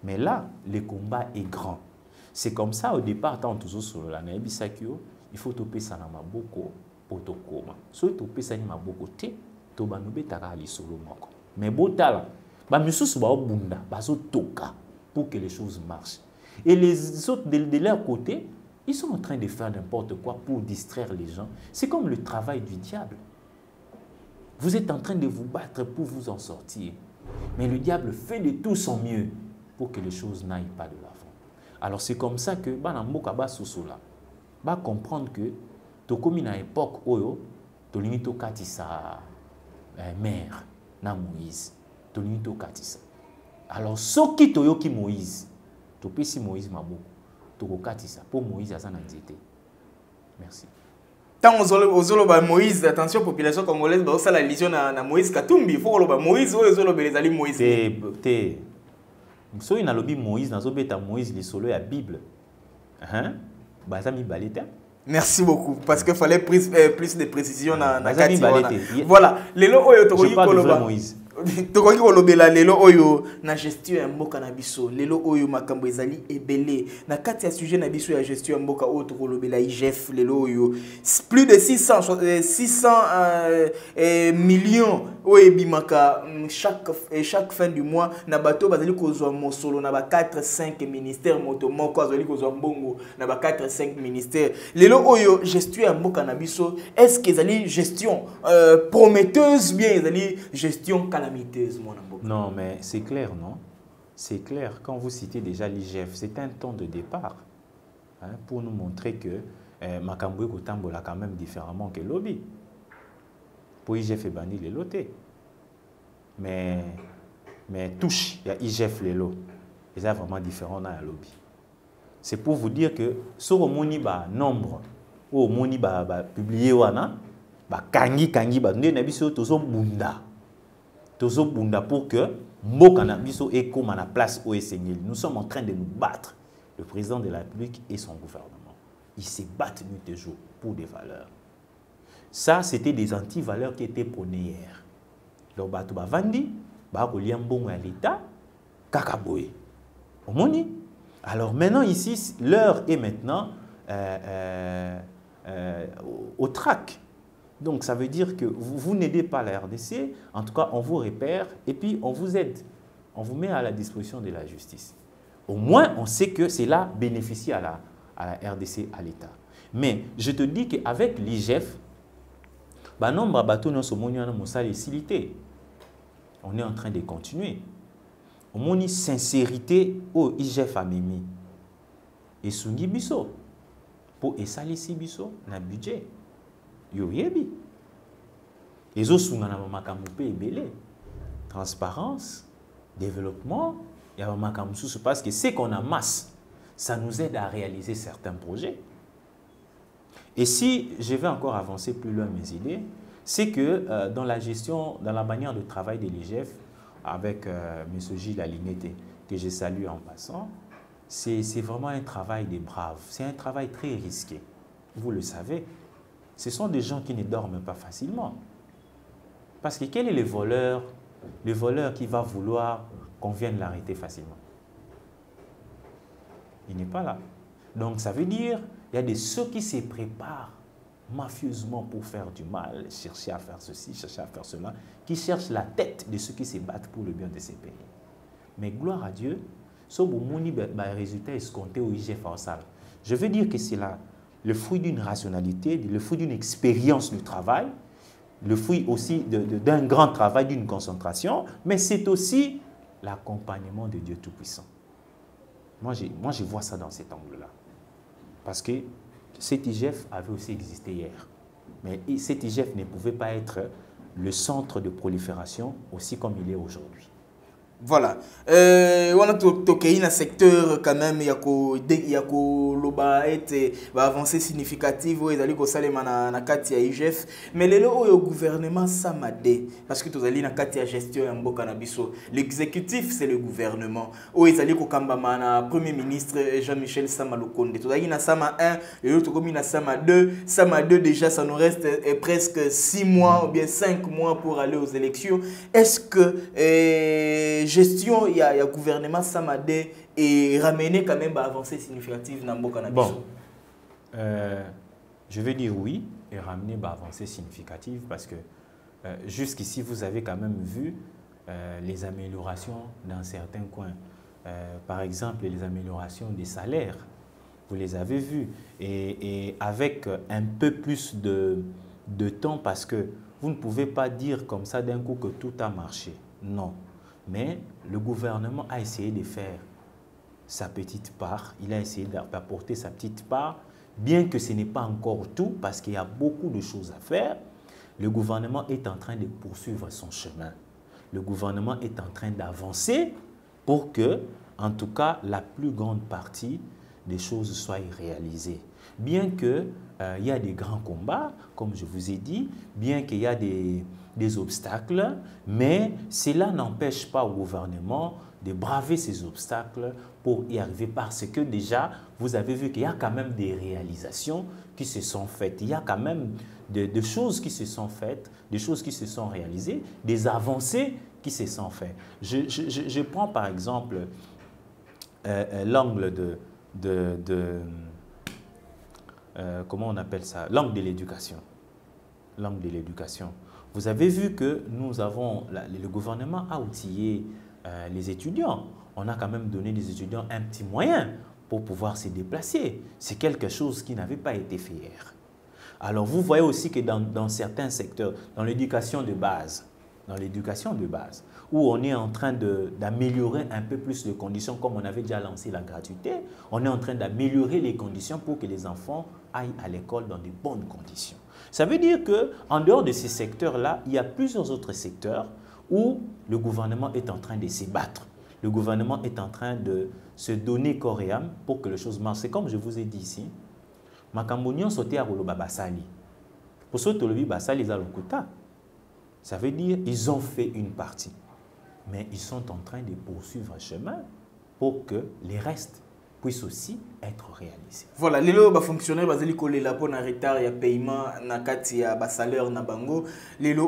S2: Mais là, le combat est grand. C'est comme ça, au départ, tant toujours sur la Naibisakio, il faut topper ça dans ma boko pour to koma. Soit topper ça dans ma boko te, to banube takali solo moko. Mais botala, ba misusu ba obunda, ba so toka pour que les choses marchent. Et les autres de, de leur côté, ils sont en train de faire n'importe quoi pour distraire les gens. C'est comme le travail du diable. Vous êtes en train de vous battre pour vous en sortir. Mais le diable fait de tout son mieux pour que les choses n'aillent pas de l'avant. Alors c'est comme ça que Banamboka ba sosola va comprendre que to comme une époque oyo to limito katisa mère na Moïse to limito katisa. Alors soki to yoki Moïse to pesi Moïse maboko to ko katisa pour Moïse azana nzete. Merci.
S1: Tant aux ba Moïse, attention population congolaise ba ça la religion na, na Moïse Katumbi, faut que Moïse oyo zolo belezali Moïse.
S2: Te te so ina lobi Moïse nazo beta Moïse li solo ya Bible. Hein? Bazami balete.
S1: Merci beaucoup parce qu'il fallait plus, euh, plus de précision dans la
S2: Bazami balete.
S1: Voilà, lelo oyo to
S2: ko koloba Moïse.
S1: tokoki kolobela lelo oyo na gestion ya mboka na biso lelo oyo makambo ezali ebele na kati ya sujet na biso ya gestion ya mboka oyo tokolobela I G F lelo oyo plus de six cents euh, euh, millions oyo ebimaka chaque chaque fin du mois na bato bazali kozwa mosolo na ba quatre cinq ministères moto moko azali kozwa mbongo na ba quatre cinq ministères lelo oyo gestion ya mboka na biso est-ce que ezali gestion euh, prometteuse bien ezali gestion calamiteuse mon ambo?
S2: Non mais c'est clair, non? C'est clair quand vous citez déjà l'I G F, c'est un temps de départ hein, pour nous montrer que eh, Makambo Kotambola quand même différemment que lobby. Pour I G F et bandi les lotés. Mais mais touche, il y a I G F les lots. Et c'est vraiment différent dans le lobby. C'est pour vous dire que sur le moni ba nombre ou moni ba ba publié wana ba kangi kangi ba ndé na biso tozo bunda. Tozo bunda pour que mboka na biso et comme à la place au Seigneur. Nous sommes en train de nous battre. Le président de la République et son gouvernement. Ils se battent nuit et jour pour des valeurs. Ça, c'était des anti-valeurs qui étaient prônées hier. Donc, bato ba vandi, ba ko liambongo à l'État, kakaboé. Omoni. Alors maintenant ici, l'heure est maintenant euh, euh, euh, au, au trac. Donc ça veut dire que vous, vous n'aidez pas la R D C, en tout cas on vous repère et puis on vous aide. On vous met à la disposition de la justice. Au moins on sait que cela bénéficie à la, à la R D C, à l'État. Mais je te dis qu'avec l'I G F, bah non, bah bateau non so moni na mosala facilité. On est en train de continuer. Au moni sincérité au I G F a mimi. Et sungi biso pour esalisi biso na budget. Yo yebi. Les autres sont dans le belé. Transparence, développement, il y a un parce que c'est qu'on a masse, ça nous aide à réaliser certains projets. Et si je vais encore avancer plus loin mes idées, c'est que euh, dans la gestion, dans la manière de travail de l'I G F, avec euh, M. Gilles Alinété, que je salue en passant, c'est vraiment un travail des braves. C'est un travail très risqué. Vous le savez. Ce sont des gens qui ne dorment pas facilement. Parce que quel est le voleur, le voleur qui va vouloir qu'on vienne l'arrêter facilement? Il n'est pas là. Donc ça veut dire qu'il y a des ceux qui se préparent mafieusement pour faire du mal, chercher à faire ceci, chercher à faire cela, qui cherchent la tête de ceux qui se battent pour le bien de ces pays. Mais gloire à Dieu, ce résultat escompté au I G F en salle. Je veux dire que c'est là le fruit d'une rationalité, le fruit d'une expérience du travail, le fruit aussi d'un grand travail, d'une concentration, mais c'est aussi l'accompagnement de Dieu Tout-Puissant. Moi, moi, je vois ça dans cet angle-là. Parce que cet I G F avait aussi existé hier. Mais cet I G F ne pouvait pas être le centre de prolifération aussi comme il est aujourd'hui.
S1: Voilà. Euh, on a toqué un secteur quand même, il y a loba été avancée significative où ils allaient au salé na na katia I G F, mais le au gouvernement samadé parce que tous allez na katia gestion en boka na biso. L'exécutif c'est le gouvernement. Où ils allaient au kamba na premier ministre Jean-Michel Sama Lukonde. Tous allez na Sama un, et l'autre comme na Sama deux. Sama deux déjà ça nous reste eh, presque six mois ou bien cinq mois pour aller aux élections. Est-ce que eh, et gestion il y a, il y a gouvernement Samadé et ramener quand même avancée significative dans Mboka na biso.
S2: Bon, euh, je vais dire oui et ramener avancée significative parce que euh, jusqu'ici vous avez quand même vu euh, les améliorations dans certains coins. Euh, par exemple, les améliorations des salaires, vous les avez vues et, et avec un peu plus de, de temps parce que vous ne pouvez pas dire comme ça d'un coup que tout a marché. Non. Mais le gouvernement a essayé de faire sa petite part. Il a essayé d'apporter sa petite part, bien que ce n'est pas encore tout, parce qu'il y a beaucoup de choses à faire. Le gouvernement est en train de poursuivre son chemin. Le gouvernement est en train d'avancer pour que, en tout cas, la plus grande partie des choses soient réalisées. Bien qu'il euh, y a des grands combats, comme je vous ai dit, bien qu'il y a des, des obstacles, mais cela n'empêche pas au gouvernement de braver ces obstacles pour y arriver parce que déjà, vous avez vu qu'il y a quand même des réalisations qui se sont faites. Il y a quand même des de choses qui se sont faites, des choses qui se sont réalisées, des avancées qui se sont faites. Je, je, je, je prends par exemple euh, euh, l'angle de... de, de Euh, comment on appelle ça, l'angle de l'éducation. L'angle de l'éducation. Vous avez vu que nous avons, la, le gouvernement a outillé euh, les étudiants. On a quand même donné des étudiants un petit moyen pour pouvoir se déplacer. C'est quelque chose qui n'avait pas été fait hier. Alors vous voyez aussi que dans, dans certains secteurs, dans l'éducation de base, dans l'éducation de base, où on est en train d'améliorer un peu plus les conditions, comme on avait déjà lancé la gratuité, on est en train d'améliorer les conditions pour que les enfants aillent à l'école dans de bonnes conditions. Ça veut dire qu'en dehors de ces secteurs-là, il y a plusieurs autres secteurs où le gouvernement est en train de se battre. Le gouvernement est en train de se donner corps et âme pour que les choses marchent. C'est comme je vous ai dit ici, Makambonion sauté à Roloba Basali. Pour ce Tolobi Basali, ils ont le quota. Ça veut dire qu'ils ont fait une partie. Mais ils sont en train de poursuivre un chemin pour que les restes puissent aussi être réalisés.
S1: Voilà, les lots fonctionnaires basali collé la pour un retard ya paiement na kati ya ba salaire na bango. Les lots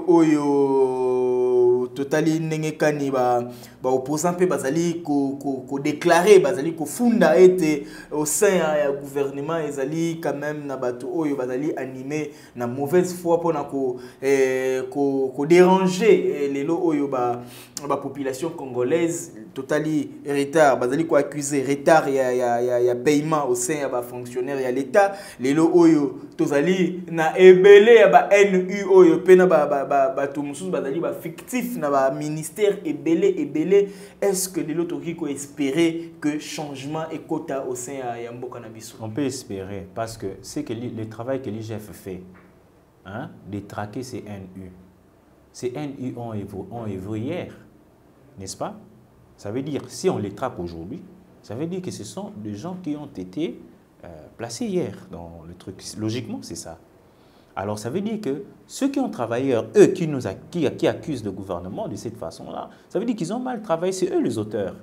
S1: oyo totali nengekani ba ba opposant pe basali ko ko ko déclarer basali ko funda été au sein ya gouvernement ezali quand même na bato oyo basali animé na mauvaise foi pour na ko eh, ko ko déranger les lots oyo ba ba population congolaise totali retard basali ko accuser retard ya ya ya, ya paiement au sein ya ba fonctionnaire ya l'état les lots oyo tozali na ebele ya ba N U oyo pena ba ba ba bato mususu basali ba fictif na ba ministère ebele ebele. Est-ce que les lots ko espérer que changement et quota au sein ya mboka na biso?
S2: On peut espérer parce que c'est que le travail que l'I G F fait hein, de traquer ces N U. Ces N U ont évolué hier, n'est-ce pas? Ça veut dire, si on les traque aujourd'hui, ça veut dire que ce sont des gens qui ont été euh, placés hier dans le truc. Logiquement, c'est ça. Alors, ça veut dire que ceux qui ont travaillé, eux qui, nous a, qui, qui accusent le gouvernement de cette façon-là, ça veut dire qu'ils ont mal travaillé, c'est eux les auteurs.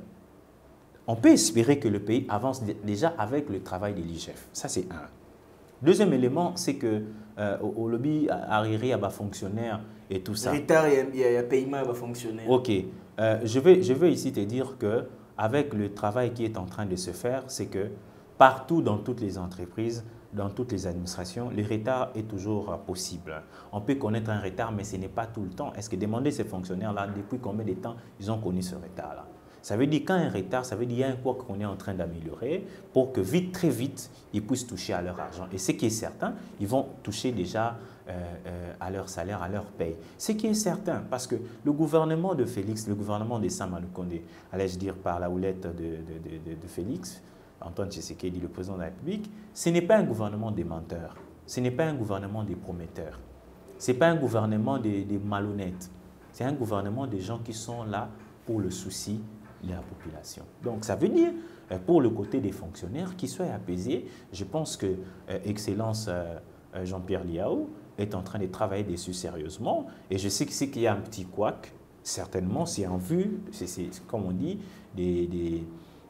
S2: On peut espérer que le pays avance déjà avec le travail de l'I G F. Ça, c'est un. Deuxième élément, c'est que euh, au, au lobby arriéré à bas fonctionnaires et tout ça.
S1: Retard et paiement à bas fonctionnaires.
S2: Ok. Euh, je, vais, je vais ici te dire qu'avec le travail qui est en train de se faire, c'est que partout dans toutes les entreprises, dans toutes les administrations, le retard est toujours possible. On peut connaître un retard, mais ce n'est pas tout le temps. Est-ce que demander ces fonctionnaires-là, depuis combien de temps ils ont connu ce retard-là? Ça veut dire qu'un retard, ça veut dire qu'il y a un quoi qu'on est en train d'améliorer pour que vite, très vite, ils puissent toucher à leur argent. Et ce qui est certain, ils vont toucher déjà euh, euh, à leur salaire, à leur paye. Ce qui est certain, parce que le gouvernement de Félix, le gouvernement de Sama Lukonde, allais-je dire par la houlette de, de, de, de, de Félix, Antoine Tshisekedi, le président de la République, ce n'est pas un gouvernement des menteurs, ce n'est pas un gouvernement des prometteurs, ce n'est pas un gouvernement des, des malhonnêtes, c'est un gouvernement des gens qui sont là pour le souci de la population. Donc ça veut dire, pour le côté des fonctionnaires, qu'ils soient apaisés. Je pense que euh, Excellence euh, Jean-Pierre Liao est en train de travailler dessus sérieusement, et je sais qu'il y a un petit couac, certainement, c'est en vue, c'est comme on dit, des... des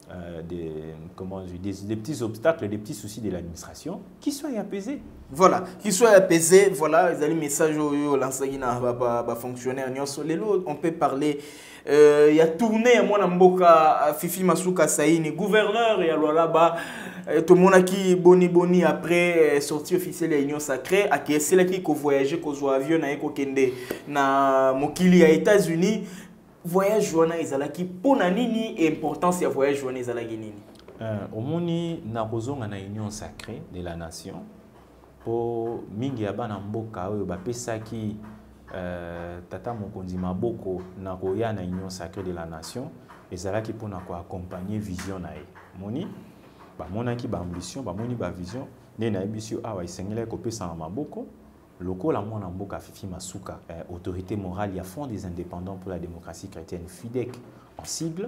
S2: euh, des, comment dire, des, des petits obstacles, des petits soucis de l'administration, qui soient apaisés.
S1: Voilà, qu'ils soient apaisés, voilà, ils ont le message au l'enseignant va fonctionnaire. On peut parler, il euh, y a tourné, moi, Namboka, Fifi Masuka Saini, gouverneur, et alors là-bas, tout le monde qui boni boni après sortie officielle de l'Union sacrée, à qui c'est là qui voyagé, qu'on soit avion, na eko kende, na mokili à États-Unis, voyage joana ezalaki pour nini et importance ya voyage joana ezalaki nini.
S2: Au moni na kozonga na Union sacrée de la nation. Pour mingi abana mboka oyo bapesaki euh, tata mokonzi maboko na koya na Union sacrée de la nation ezalaki pona ko accompagner vision na ye moni ba monaki ba ambition ba moni ba vision ne na ebisio awa isengela ko pesa na maboko lokola mwana mboka Fifi Masuka euh, autorité morale ya Front des indépendants pour la démocratie chrétienne F I D E C en sigle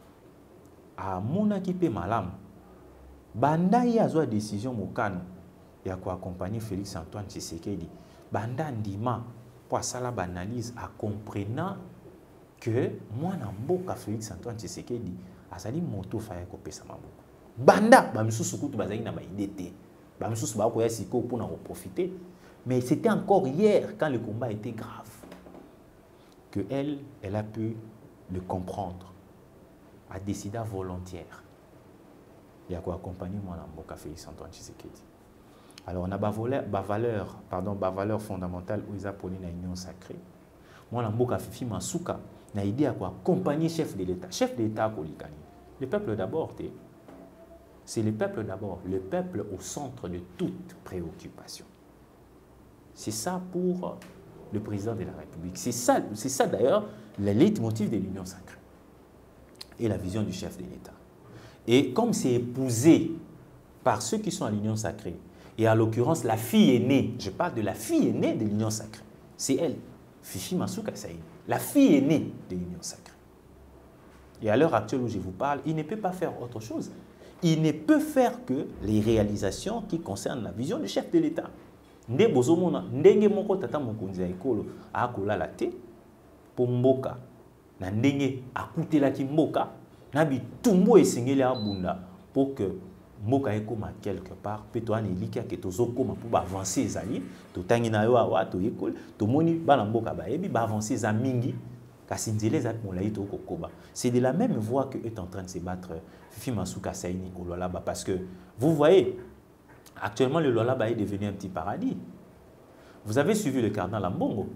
S2: a monaki pe malam banda ya zo décision mokano ya ko accompagner Félix Antoine Tshisekedi banda ndima pour sala banalise a comprenant que mwana mboka Félix Antoine Tshisekedi azali moto faya ko pesa maboko banda ba misusu kutu bazali na ba idée ba misusu ba ko ya siko pour na profiter mais c'était encore hier quand le combat était grave que elle elle a pu le comprendre a décidé volontaire ya ko accompagner mwana mboka Félix Antoine Tshisekedi. Alors, on a ma valeur, pardon, ma valeur fondamentale où ils apprennent la union sacrée. Moi, la mboka Fifi Masuka, n'a idée à quoi accompagner chef de l'État. Chef de l'État, le peuple d'abord, c'est le peuple d'abord, le peuple au centre de toute préoccupation. C'est ça pour le président de la République. C'est ça, c'est ça d'ailleurs, le leitmotiv de l'union sacrée et la vision du chef de l'État. Et comme c'est épousé par ceux qui sont à l'union sacrée, et en l'occurrence, la fille aînée, je parle de la fille aînée de l'Union sacrée. C'est elle, Fifi Masuka Saini, la fille aînée de l'Union sacrée. Et à l'heure actuelle où je vous parle, il ne peut pas faire autre chose. Il ne peut faire que les réalisations qui concernent la vision du chef de l'État. Nde bozomona, ndenge moko tata mokonzi ya ekolo akolala te po mboka na ndenge akutelaki mboka na bitumbu esengeli abunda pour que mboka ekoma quelque part pe to ana eliki ke tozokoma pour avancer ezali to tangi na yo awa to ekole to moni bana mboka ba ebi ba avancer za mingi kasi nzele za molai to kokoba. C'est de la même voie que est en train de se battre Fifi Masuka Saini au Lualaba parce que vous voyez actuellement le Lualaba est devenu un petit paradis. Vous avez suivi le cardinal Ambongo.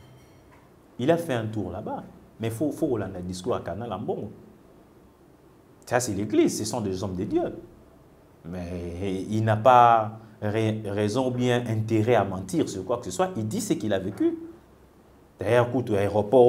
S2: Il a fait un tour là-bas, mais il faut faut Rolanda discours à cardinal Ambongo. Ça c'est l'église, ce sont des hommes de Dieu. Mais il n'a pas raison ou bien intérêt à mentir sur quoi que ce soit. Il dit ce qu'il a vécu. D'ailleurs, quand l'aéroport,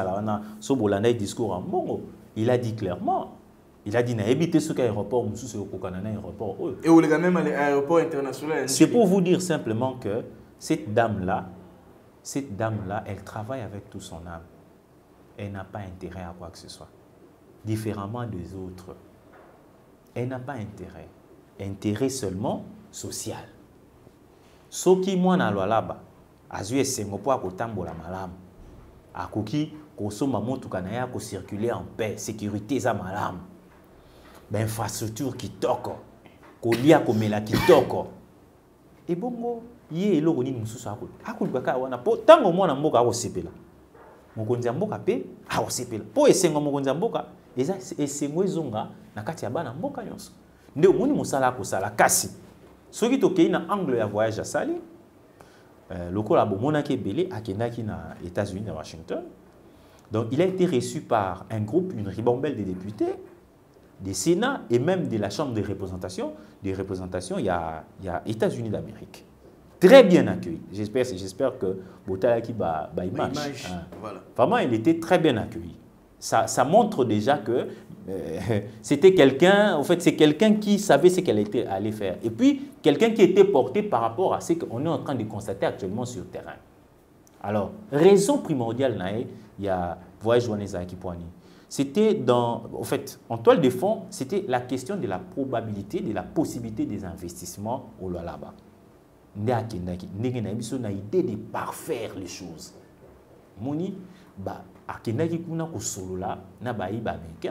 S2: il discours en Bongo, il a dit clairement, il a dit n'a évité ce qu'aéroport, aéroport.
S1: Et où les même aéroport international.
S2: C'est pour vous dire simplement que cette dame-là, cette dame-là, elle travaille avec tout son âme. Elle n'a pas intérêt à quoi que ce soit. Différemment des autres. Elle n'a pas intérêt. Intérêt seulement social. Ce qui moi na Lualaba, azue sengo po akotambola malamu. Akoki kosoma motuka na ya ko circuler en paix, sécurité za malamu. Ben infrastructure kitoko. Kolia komela kitoko. Et bongo ye eloko nini mususu akolo. Akolo ka wana po tango mwana mboka akosepela. Mokonzi mboka pe akosepela. Po esengo mokonzi mboka eza esengo ezonga na kati ya bana mboka nyonso. Nde omoni musala kosala kasi soki tokei na angle ya voyage asali euh, lokola bomonaki ebele akendaki na États-Unis, à Washington. Donc il a été reçu par un groupe, une ribambelle de députés, des Sénats et même de la Chambre des représentations, des représentations, il y a, il y a États-Unis d'Amérique. Très bien accueilli. J'espère, j'espère que Botalaki ba ba image.
S1: image. Hein. Voilà.
S2: Vraiment, il était très bien accueilli. Ça, ça montre déjà que euh, c'était quelqu'un, en fait, c'est quelqu'un qui savait ce qu'elle était allée faire. Et puis, quelqu'un qui était porté par rapport à ce qu'on est en train de constater actuellement sur le terrain. Alors, raison primordiale, il y a voyage Waneza Kipoani. C'était dans, en fait, en toile de fond, c'était la question de la probabilité, de la possibilité des investissements au Lualaba. On a une idée de parfaire les choses. Moni, bah, akendaki kuna ko solola na bayiba américain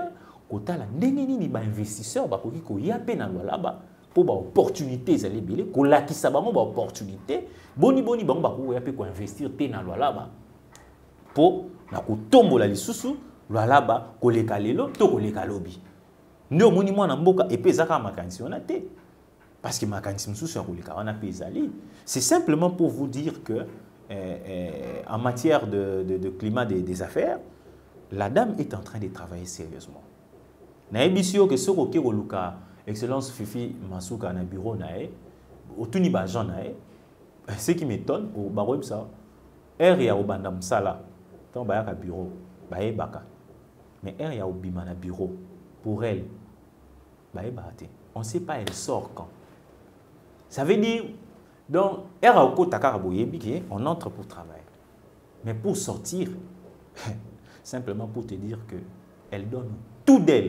S2: kotala ndenge nini ba investisseur ba koki ko ya pe na lwalaba pour ba opportunité zali belé ko lakisa bango ba opportunité boni boni bango ba ko ya pe ko investir te na lwalaba pour na ko tombola lisusu lwalaba ko leka lelo to ko leka lobi ndo moni mwana mboka et pe zaka makanisi on a te parce que makanisi msusu ya ko leka wana pe zali c'est simplement pour vous dire que euh, euh, en matière de, de, de climat des, des affaires la dame est en train de travailler sérieusement. Naebisio que ce qui est Excellence Fifi Masuka na bureau nae, otuni ba gens nae, ce qui m'étonne au barob ça, er ya obanda msala, tant ba ya bureau, ba e baka. Mais er ya obima na bureau pour elle, ba e bate. On sait pas elle sort quand. Ça veut dire donc er a ko takara boyebi on entre pour travailler. Mais pour sortir simplement pour te dire que elle donne tout d'elle.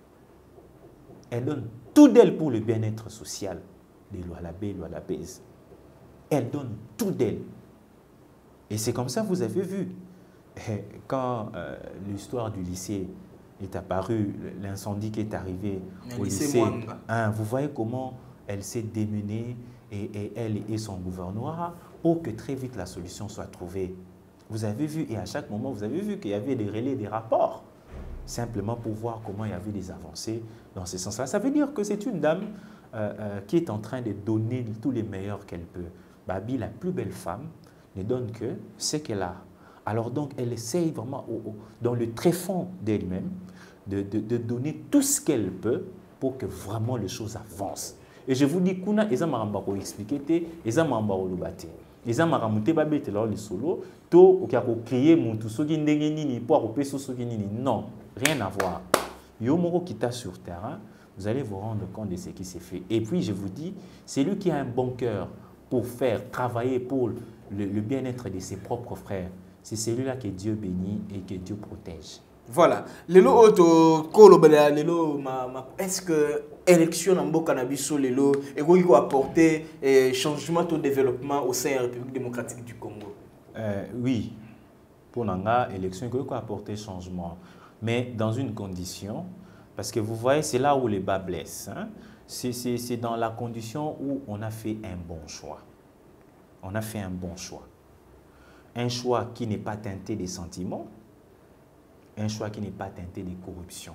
S2: Elle donne tout d'elle pour le bien-être social de l'Oualabé, l'Oualabèze. Elle donne tout d'elle. Et c'est comme ça, vous avez vu, quand euh, l'histoire du lycée est apparue, l'incendie qui est arrivé au lycée, lycée hein, vous voyez comment elle s'est démenée, et, et elle et son gouvernorat, pour que très vite la solution soit trouvée. Vous avez vu, et à chaque moment, vous avez vu qu'il y avait des relais, des rapports, simplement pour voir comment il y avait des avancées dans ce sens-là. Ça veut dire que c'est une dame euh, euh, qui est en train de donner tous les meilleurs qu'elle peut. Babi, la plus belle femme, ne donne que ce qu'elle a. Alors donc, elle essaye vraiment, au, au, dans le tréfonds d'elle-même, de, de, de donner tout ce qu'elle peut pour que vraiment les choses avancent. Et je vous dis, Kuna, ils ont expliqué, ils ont expliqué. Les gens ont été les solo, to créer mon tout ce qui n'est pas non, rien à voir. Yomoro qui est sur terrain, vous allez vous rendre compte de ce qui s'est fait. Et puis je vous dis, c'est lui qui a un bon cœur pour faire travailler pour le, le bien-être de ses propres frères. C'est celui-là que Dieu bénit et que Dieu protège.
S1: Voilà. Lelo auto kolobela lelo ma ma est-ce que élection en Mboka na biso lelo et quoi qui apporter eh, changement au développement au sein de la République démocratique du Congo?
S2: Euh, oui. Pour nanga élection qui quoi apporter changement, mais dans une condition parce que vous voyez c'est là où les bas blessent hein? C'est dans la condition où on a fait un bon choix. On a fait un bon choix. Un choix qui n'est pas teinté des sentiments. Un choix qui n'est pas teinté de corruption.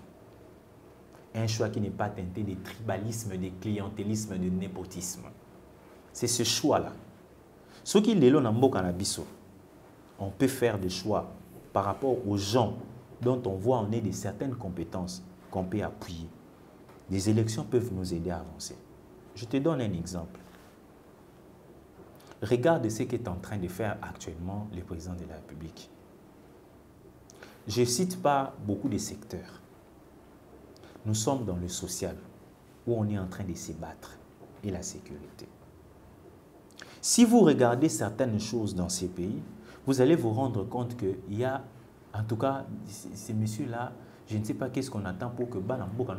S2: Un choix qui n'est pas teinté de tribalisme, de clientélisme, de népotisme. C'est ce choix-là. Ce qui est là, on peut faire des choix par rapport aux gens dont on voit on est de certaines compétences qu'on peut appuyer. Les élections peuvent nous aider à avancer. Je te donne un exemple. Regarde ce qu'est en train de faire actuellement le président de la République. Je ne cite pas beaucoup de secteurs. Nous sommes dans le social, où on est en train de se battre, et la sécurité. Si vous regardez certaines choses dans ces pays, vous allez vous rendre compte qu'il y a, en tout cas, ces messieurs-là, je ne sais pas qu'est-ce qu'on attend pour que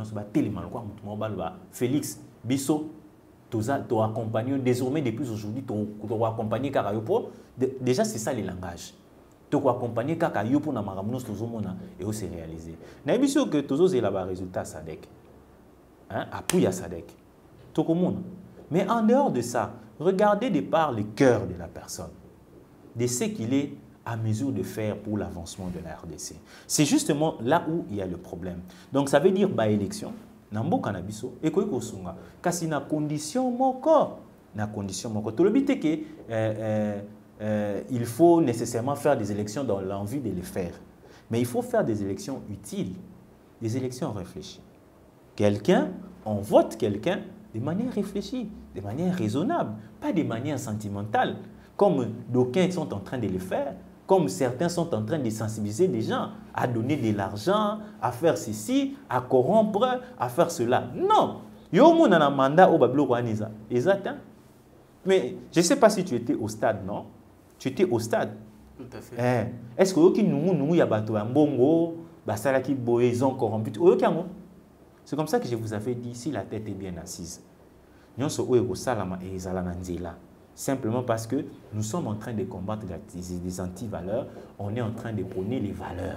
S2: Félix Bisso, tu as accompagné, désormais depuis aujourd'hui, tu as accompagné Karayopo. Déjà, c'est ça le langage. Tu as accompagné Karayopo na maramounos tozomona et on s'est réalisé. Na biso que tozo c'est là-bas résultat Sadek. Hein, appui à Sadek. Tokomona. Mais en dehors de ça, regardez de par le cœur de la personne, de ce qu'il est à mesure de faire pour l'avancement de la R D C. C'est justement là où il y a le problème. Donc ça veut dire bah élection, nambo kanabiso et ko sunga. Kasi na condition moko, na condition moko. Tout le but est que euh, euh, euh, il faut nécessairement faire des élections dans l'envie de les faire. Mais il faut faire des élections utiles, des élections réfléchies. Quelqu'un, on vote quelqu'un de manière réfléchie, de manière raisonnable, pas de manière sentimentale, comme d'aucuns sont en train de le faire, comme certains sont en train de sensibiliser des gens à donner de l'argent, à faire ceci, à corrompre, à faire cela. Non. Yo mon a un mandat au Bablo Rwaniza. Exact. Mais je ne sais pas si tu étais au stade, non? Tu étais au stade.
S1: Tout à fait.
S2: Eh, est-ce que vous nous y a bateau un bongo, basala qui boison corrompu? C'est comme ça que je vous avais dit, si la tête est bien assise, nous sommes salama et zalananzela. Simplement parce que nous sommes en train de combattre des anti-valeurs, on est en train de prôner les valeurs.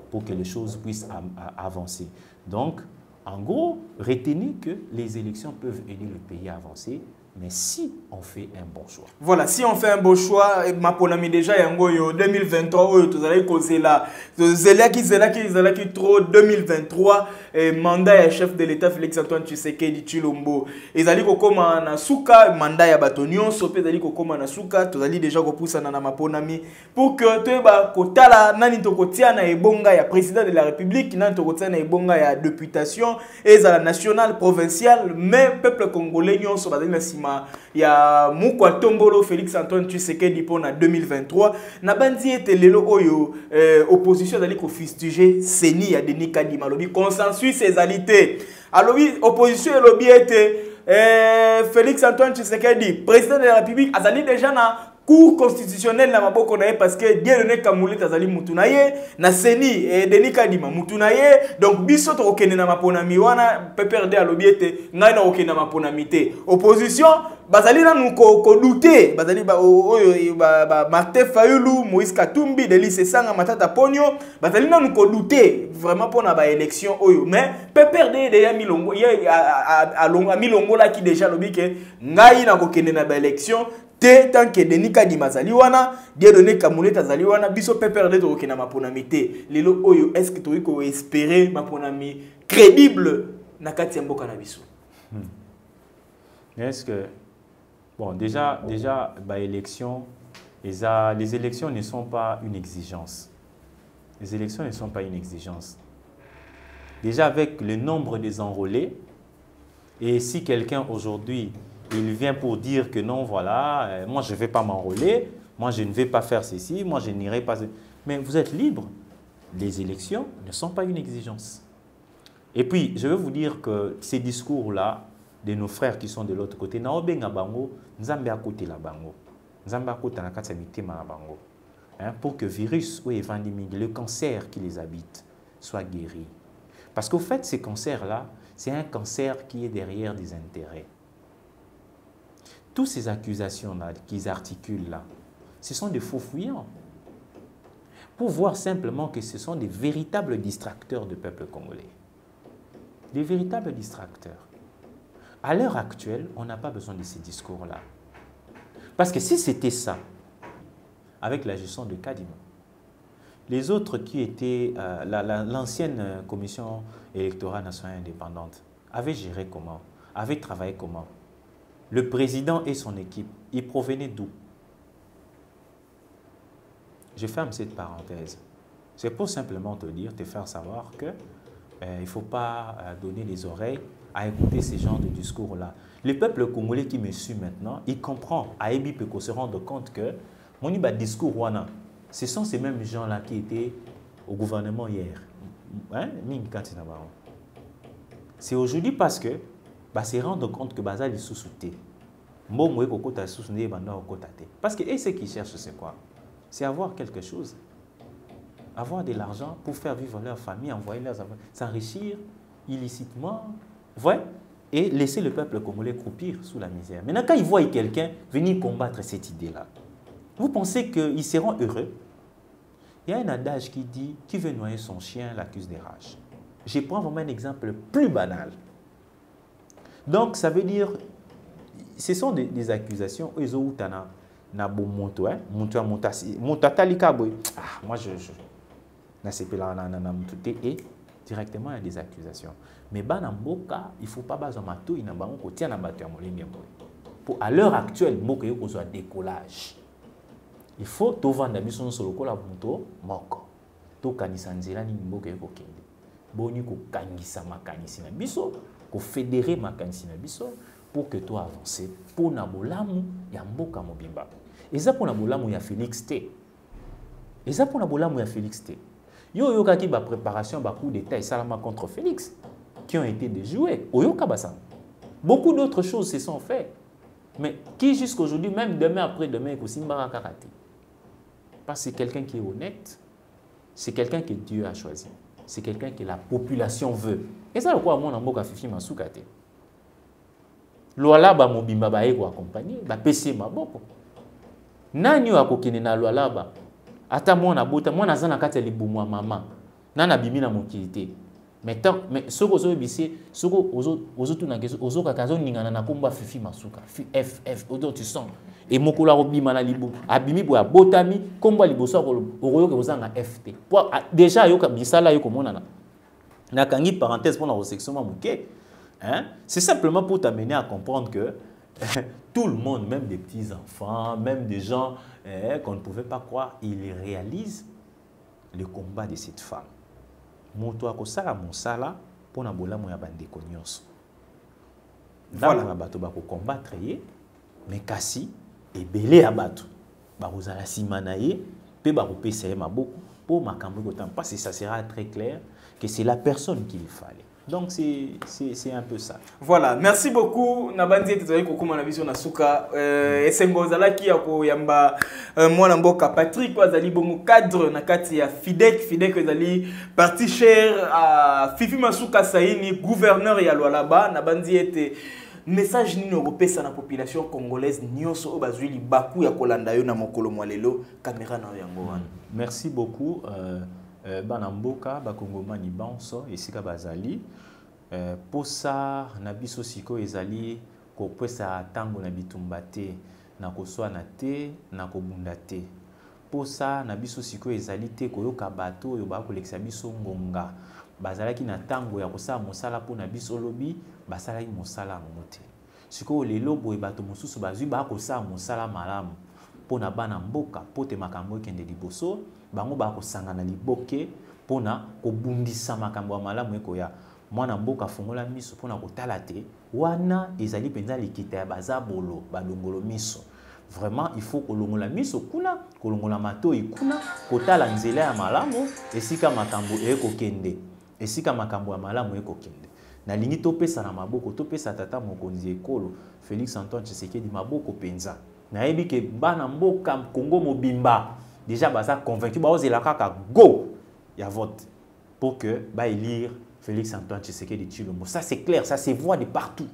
S2: pour que les choses puissent avancer. Donc, en gros, retenez que les élections peuvent aider le pays à avancer, mais si on fait un bon choix.
S1: Voilà, si on fait un bon choix, ma ponami déjà yango yo deux mille vingt-trois oyo tozali kozela zelaki zelaki zelaki trop deux mille vingt-trois mandat ya chef de l'État Félix Antoine Tshisekedi Tshilombo ezali kokoma na suka mandat ya bato nyonso pe ezali kokoma na suka tozali déjà kopusana na maponami pour que toyeba kotala nani tokotia na ebonga ya président de la République nani tokotia na ebonga ya députation ezala national provincial mais peuple congolais nyonso bazali na sima ya Mukwa Tombolo Félix Antoine Tshisekedi pour na deux mille vingt-trois na bandi ete lelo oyo euh, opposition dali ko fustiger Seni ya Denis Kadima lobi consensus ezalité alobi opposition elobi ete euh, Félix Antoine Tshisekedi président de la République azali déjà na cour constitutionnelle na maboko na ye parce que Dieudonné Kamule tazali mutu na ye na Seni et Denis Kadima mutu na ye donc biso to okene na maponami wana P P R D alobi ete ngai na okene na maponami te opposition bazali na nuko ko douter bazali ba oyo ba, ba Martin Fayulu Moïse Katumbi Delis Sanga Matata Ponyo bazali na nuko douter vraiment pour na ba élection oyo mais P P R D déjà milongo ye a a milongo la qui déjà lobi ke ngai na kokene na ba élection te tant que Denis Kadima zali wana Dieudonné Kamule tazali wana biso P P R D to okena maponami te lelo oyo est-ce que to ko espérer maponami crédible na kati ya mboka na biso
S2: hmm. Est-ce que bon déjà déjà bah élection les élections ne sont pas une exigence. Les élections ne sont pas une exigence. Déjà avec le nombre des enrôlés et si quelqu'un aujourd'hui il vient pour dire que non, voilà, euh, moi je ne vais pas m'enrôler, moi je ne vais pas faire ceci, moi je n'irai pas... Mais vous êtes libre. Les élections ne sont pas une exigence. Et puis, je veux vous dire que ces discours-là, de nos frères qui sont de l'autre côté, pour que le virus ou le cancer qui les habite soit guéri. Parce qu'au fait, ces cancers-là, c'est un cancer qui est derrière des intérêts. Toutes ces accusations-là qu'ils articulent là, ce sont des faux fuyants. Pour voir simplement que ce sont des véritables distracteurs du peuple congolais. Des véritables distracteurs. À l'heure actuelle, on n'a pas besoin de ces discours-là. Parce que si c'était ça, avec la gestion de Kadima, les autres qui étaient, euh, l'ancienne commission électorale nationale indépendante, avaient géré comment? Avaient travaillé comment? Le président et son équipe, ils provenaient d'où? Je ferme cette parenthèse. C'est pour simplement te dire, te faire savoir que euh, il ne faut pas euh, donner les oreilles à écouter ces genres de discours-là. Le peuple congolais qui me suit maintenant, il comprend, Aebi peut se rendre compte que mon discours wana, ce sont ces mêmes gens-là qui étaient au gouvernement hier. Hein? C'est aujourd'hui parce que bah, c'est rendre compte que Bazal est sous-souté. Parce que et ce qu'ils cherchent, c'est quoi? C'est avoir quelque chose. Avoir de l'argent pour faire vivre leur famille, envoyer leurs enfants, s'enrichir illicitement, ouais, et laisser le peuple congolais croupir sous la misère. Maintenant, quand ils voient quelqu'un venir combattre cette idée-là, vous pensez qu'ils seront heureux? Il y a un adage qui dit « Qui veut noyer son chien l'accuse des rages ». Je prends vraiment un exemple plus banal. Donc, ça veut dire, ce sont des, des accusations. Ils ont na bon monto, hein, monto montasi, montatalika boy. Ah, moi je, je, na sepe la na na na et directement il y a des accusations. Mais ban mboka, il faut pas baser mato, il n'a pas on tient na bato ya molingi boy. Pour à l'heure actuelle, mboka yo soit décollage. Il faut to vanda biso solo ko la monto moko. To kanisa nzela ni mboka yo kokende. Boni ko kangisa makanisi na biso, ko fédérer makanisi na biso. Pour que toi avances, pour na bolamu ya mboka mobimba. Et ça pour na bolamu ya Félix T. Et ça pour na bolamu ya Félix T. Yo yo kaki ba préparation ba coup d'état et salama contre Félix qui ont été déjoués. Oyoka basa. Beaucoup d'autres choses se sont faites. Mais qui jusqu'aujourd'hui, même demain après demain, aussi mbara karaté. Parce que c'est quelqu'un qui est honnête, c'est quelqu'un que Dieu a choisi, c'est quelqu'un que la population veut. Et ça, quoi, mon amboka fifi masukate. Loala ba mobimba ba eko accompagner ba pese maboko nani wa kokene na loala ba ata mwana bota mwana zana kati ya libumu mama
S3: nana bimi na mokili mais tant mais soko ozo bisi soko ozo ozo tuna keso ozo kakazo ningana na komba Fifi Masuka F F odo tu sens et mokolo robima na libu abimi boya botami komba liboso okoyoka kozanga F T déjà yoka bisala yoko monana na kangi parenthèse pour la section mouké hein c'est simplement pour t'amener à comprendre que tout le monde, même des petits enfants, même des gens eh, qu'on ne pouvait pas croire, ils réalisent le combat de cette femme. Moto akosala mosala pona bola moya bande konyos. Voilà na bato ba ko combattre ye mais kasi ebele ya bato ba kozala simana ye pe ba ko pesa ye maboko pour makambo ko tam parce que ça sera très clair que c'est la personne qu'il fallait. Donc c'est un peu ça.
S1: Voilà, merci beaucoup. Nabandi etezali kokuma na biso na suka euh esengo zalaki ya ko yamba mwana mboka Patrick wazali bongo cadre na kati ya Fidek Fidek ezali parti cher à Fifi Masuka Saini gouverneur ya Lualaba nabandi ete message nini opesa na population congolaise nyonso o bazwi libaku ya kolanda yo na mokolo mwalelo caméra na yango wana.
S2: Merci beaucoup. euh... Banamboka, Bakongomani Banso, Esika Bazali. Posa, Nabiso Siko Ezali, Kopesa Tango Nabitumbate, Nakoswa Nate, Nakobundate. Posa, Nabiso Siko Ezali, Te Koyoka Bato, Yoba Koleksabiso Ngonga. Bazalaki na Tango Yakosa Mosala pour Nabiso Lobi, Basalaki Mosala Mote. Siko Lelo Boy Bato Mosusu Bazui Bakosa Mosala Malam. Pona Banamboka, Pote Makambo Kende Liboso. Bango ba ko sangana liboke pona ko bundisa makambo ya malamu eko ya mwana mboka fungola miso pona ko talate wana ezali penza likita ya bazabolo balongolo miso vraiment il faut ko longola miso kuna ko longola matoi kuna ko tala nzela ya malamu esika makambo eko kende esika makambo ya malamu eko kende na lingi to pesa na maboko to pesa tata mokonzi ekolo Félix Antoine Tshisekedi maboko penza na yebi ke bana mboka Congo mobimba déjà bah ça convaincu bah osé la kaka go il y a vote pour que bah élire Félix Antoine Tshisekedi Tshilombo. Ça c'est clair, ça se voit de partout.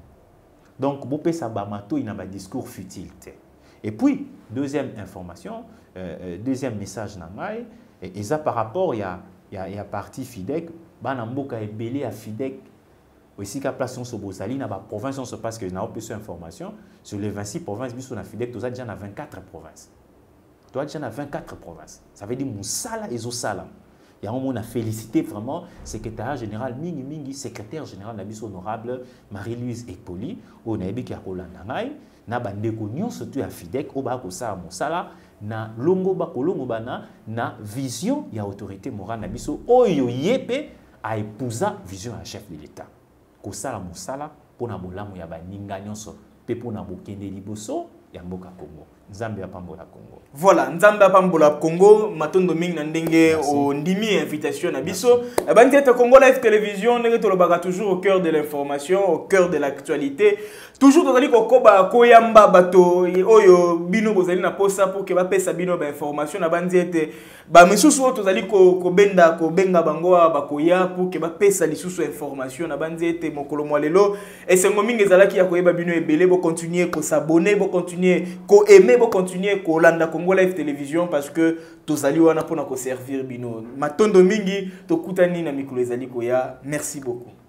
S2: Donc bopé ça bah mato il n'a pas discours futile. Et puis deuxième information, euh, deuxième message nangai et ça par rapport il y a il y a il y a parti Fidek bah namboka est belé à Fidek aussi qu'à place on se bosali na ba province on se passe que na pas plus information sur les vingt-six provinces bis on a Fidek tous déjà na vingt-quatre provinces. Toi, tu as vingt-quatre provinces. Ça veut dire Moussala et Zosalam. Il y a un moment, on a félicité vraiment le secrétaire général Mingi Mingi, secrétaire général Nabis honorable Marie-Louise Epoli, au Nabi Kiakola Nangai, na bandeko nyon surtout à Fidek, au bako sa Moussala, na longo bako longo bana, na vision ya autorité morale Nabiso, oyo yepe a épousa vision à chef de l'État. Kosala Moussala, pour na bolamu ya ba ninga nyonso, pe pour na bokende liboso, ya mboka Congo. Nzambe ya Pambola Congo.
S1: Voilà, Nzambe ya Pambola Congo, matondo mingi na ndenge o ndimi invitation na biso. Bandete Congo Live Télévision, ndenge tolobaka toujours au cœur de l'information, au cœur de l'actualité. Toujours tozali kokoba koyamba bato oyo bino bozali na posa pour que ba pesa bino ba information na bandete ba misusu tozali ko ko benda ko benga bango ba koya pour que ba pesa lisusu information na bandete mokolo mwalelo esengo mingi ezalaki ya koyeba bino ebele bo continuer ko s'abonner bo continuer ko aimer bo continuer ko landa Congo Live Télévision parce que tozali wana pona ko servir bino matondo mingi tokutani na mikolo ezali koya. Merci beaucoup.